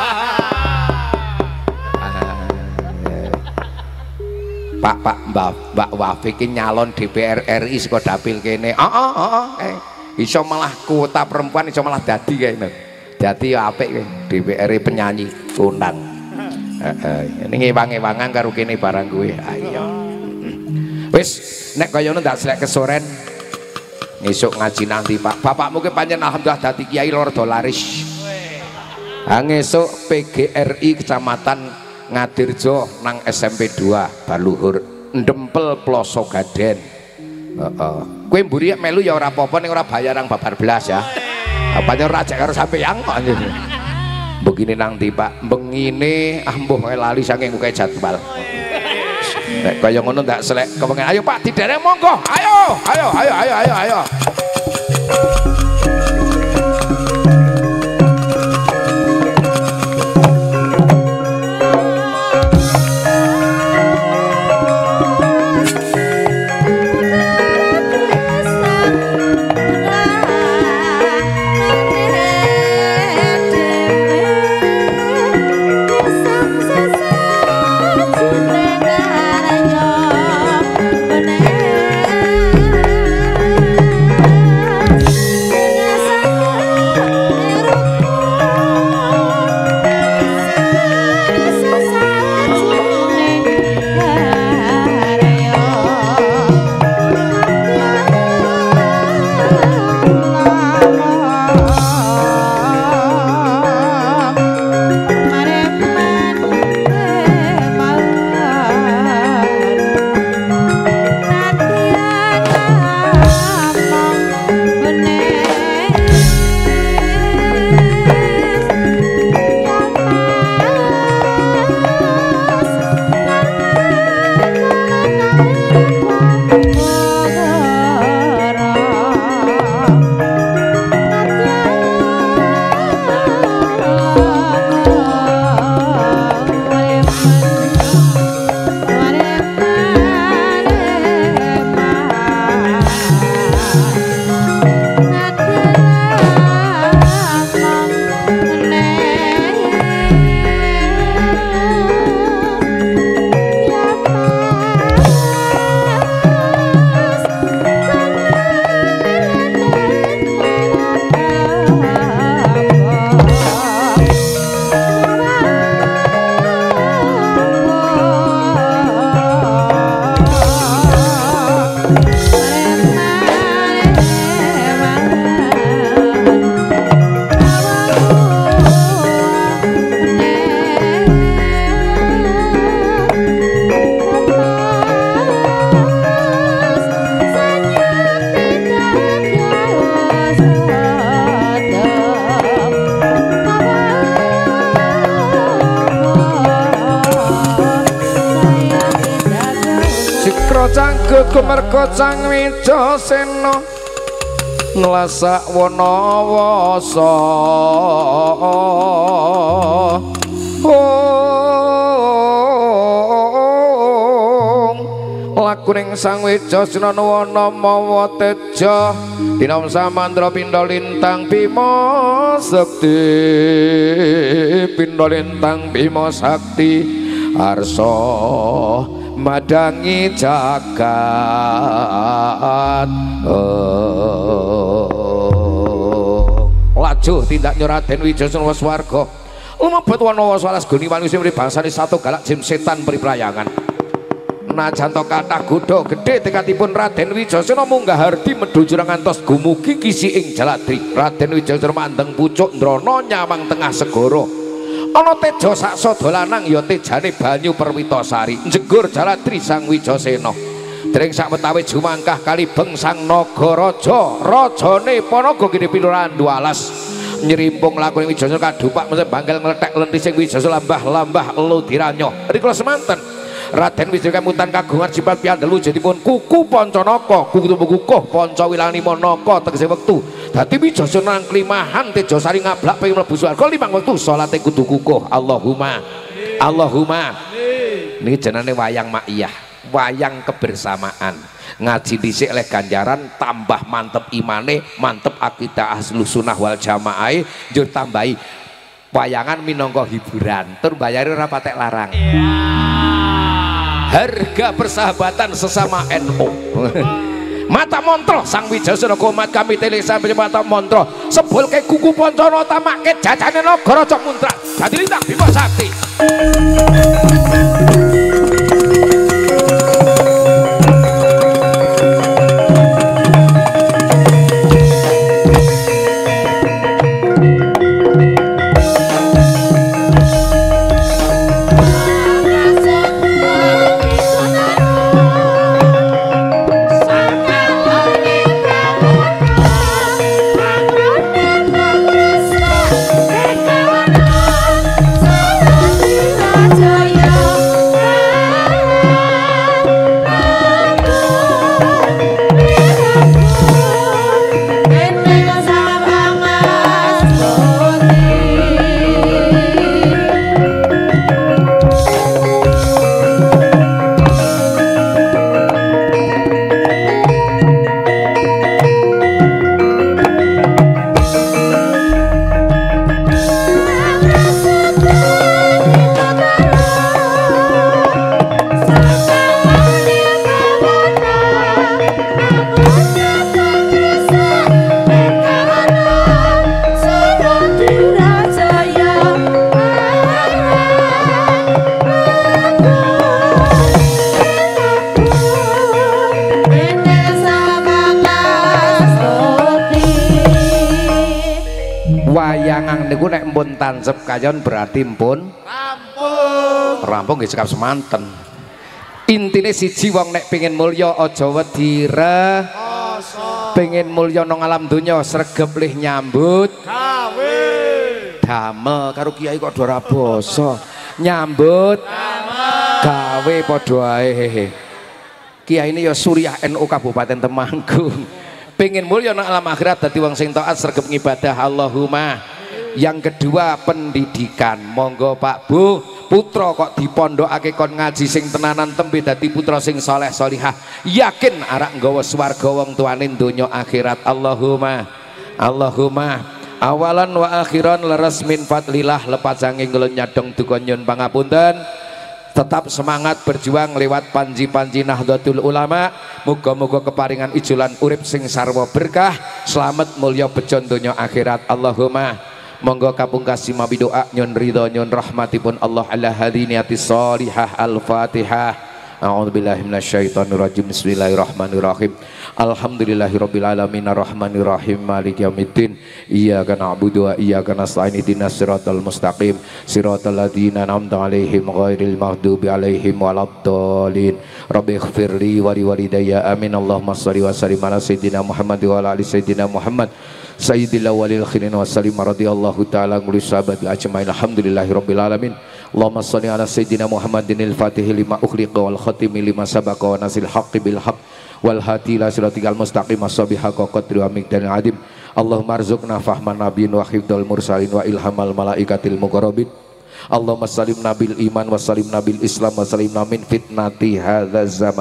Pak Mbak Wafik nyalon DPR RI saka dapil kene iso malah kuota perempuan iso malah dadi kene dadi apik kowe DPR penyanyi kondang ini ngewang-ewangan karo kene barang kowe ayo wis nek kaya ngono ndak selek kesoren ngesuk ngaji nanti Pak bapakmu ke panjen alhamdulillah dadi kiai rada laris ngesuk PGRI Kecamatan Ngadirjo nang SMP 2 Baluhur Ndempel Ploso Gaden kowe mburi melu ya ora apa-apa ning ora bayar nang babar belas ya apane ora ajak karo sampeyan kok begini nanti Pak bengine mbuh lali saking buka jadwal nek kaya ngono ndak selek kepengen ayo Pak didereng monggo ayo Merga Sang Wijasena nlasak wana wasa lakuning sang Wijasena wana mawa teja dinom samandra pindha lintang Bima Sekti pindha lintang Bima Sakti arsa madangi jagat laju tindak Raden Wijasena swarga lumebet wana wasalas guni manusia mrih bangsane satu galak jim setan priprayangan najanto kathah godha gedhe tekadipun Raden Wijasena munggah hardi medhu jurang ngantos gumugi kisi ing Jaladri. Raden Wijasena mandeng pucuk ndrana nyamang tengah segara ana teja saksa dolanang ya tejane banyu Perwitasari njegur Jaladri sang Wijasena dereng sawetawis jumangkah kalibeng sang Nagaraja rajane Panaga Gede Pinurandu alas nyerimpung lakune Wijasena kadupak mesti bangkel ngletek lenthi sing Wijasena lambah-lambah elu diranyo rikala semanten Raden Wijasena kemutan kagungan sifat piandhelu jadipun kuku Pancanaka kuku kukuh Panca Wilani Manaka tegese wektu dadi Wijasena nang klimahan Tejasari ngablak pengin mlebu swarga limang wektu salate kudu kukuh Allahumma Allahumma niki jenenge wayang maiyah wayang kebersamaan ngaji dhisik oleh ganjaran tambah mantep imane mantep akidah ahlus sunnah wal jamaah njur tambahi wayangan minangka hiburan tur bayare ora patek larang harga persahabatan sesama NU mata montro sang Wijasena komat kami telih sampai mata montro sebulke kuku Pancana tamake jajane Nagaraja muntrat dadi lintang Bima Sakti tansep kayon berarti pun rampung nggih cekap semanten intine siji wong nek pengen mulya aja wedi pengen mulya nang alam donya sregep lih nyambut gawe damel karo kiai kok ora basa nyambut gawe padha ae kiai ini ya Suriah NU Kabupaten Temanggung pengen mulya nang alam akhirat dadi wong sing taat sregep ngibadah Allahumma. Yang kedua pendidikan monggo Pak Bu putra kok dipondhokake kon ngaji sing tenanan tembe dadi putra sing saleh salihah yakin arek nggawa swarga wong tuane donya akhirat Allahumma Allahumma awalan wa akhiran leres min fadlillah lepas sanging kula nyadong duka nyun pangapunten tetap semangat berjuang lewat panji-panji Nahdlatul Ulama muga-muga keparingan ijolan urip sing sarwa berkah selamat mulya bejo donya akhirat Allahumma monggo kapungkasi mabi doa nyun ridho nyun rahmatipun Allah ala hadiniyatis salihah al-fatihah a'udzubillahi minasyaitonirrajim bismillahirrahmanirrahim alhamdulillahirabbil alamin arrahmanirrahim maliki yaumiddin iyyaka na'budu wa iyyaka nasta'in ihdinas siratal mustaqim siratal ladzina an'amta 'alaihim ghairil maghdubi 'alaihim waladdallin rabbi ighfirli wa liwalidayya amin allahumma shalli wa sallim ala sayyidina Muhammad wa ala ali sayyidina Muhammad sayyidil awwalil akhirin wa sallim radhiyallahu ta'ala nguli sahabat ajmain alhamdulillahirabbil alamin Allahumma shalli ala sayyidina Muhammadinil fatihi lima ukhliqa wal khatimi lima sabaqa wa nasil haqqi bil haqq wal hadi ila siratikal mustaqim as-sabihaqa qadri wa miqdaril adim Allahumma arzuqna fahman nabiyyin wa hifdzal mursalin wa ilhamal malaikatil muqarrabin Allahumma salim nabil iman wa salim nabil islam wa salim min fitnati hadzal zaman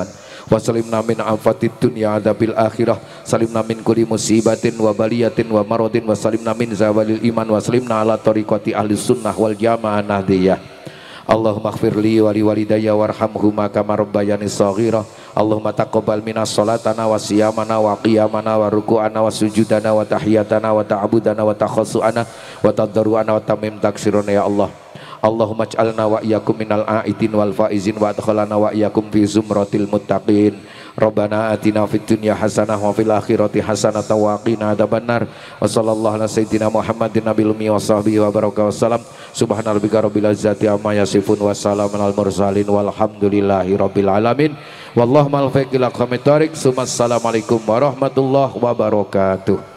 wa salimna min afatid dunya adzabil akhirah, salimna min kulli musibatin wa baliyatin wa maradin, wa salimna min zawalil iman, wa salimna ala tariqati ahli sunnah wal jamaah nahdiyah. Allahumma ighfir li wa li walidayya warhamhuma kama rabbayani shaghira. Allahumma taqabbal minas salatana wa siyamana wa qiyamana wa ruku'ana wa sujudana wa tahiyatana wa ta'budana wa takhassu'ana wa tadarru'ana wa tamim taksiruna ya Allah. Allahumma ij'alna wa iyyakum minal a'idin wal faizin wa adkhalna wa iyyakum fi zumratil muttaqin. Rabbana atina fid dunya hasanah wa fil akhirati hasanah wa qina adzabannar. Wa sallallahu ala sayyidina Muhammadin nabiyil ummi wa sahbihi wa baraka wasallam. Subhana rabbika rabbil izzati amma yasifun wa salamun alal mursalin walhamdulillahi rabbil alamin. Wallahu ma'al muwaffiq ila aqwamit thoriq. Assalamualaikum warahmatullahi wabarakatuh.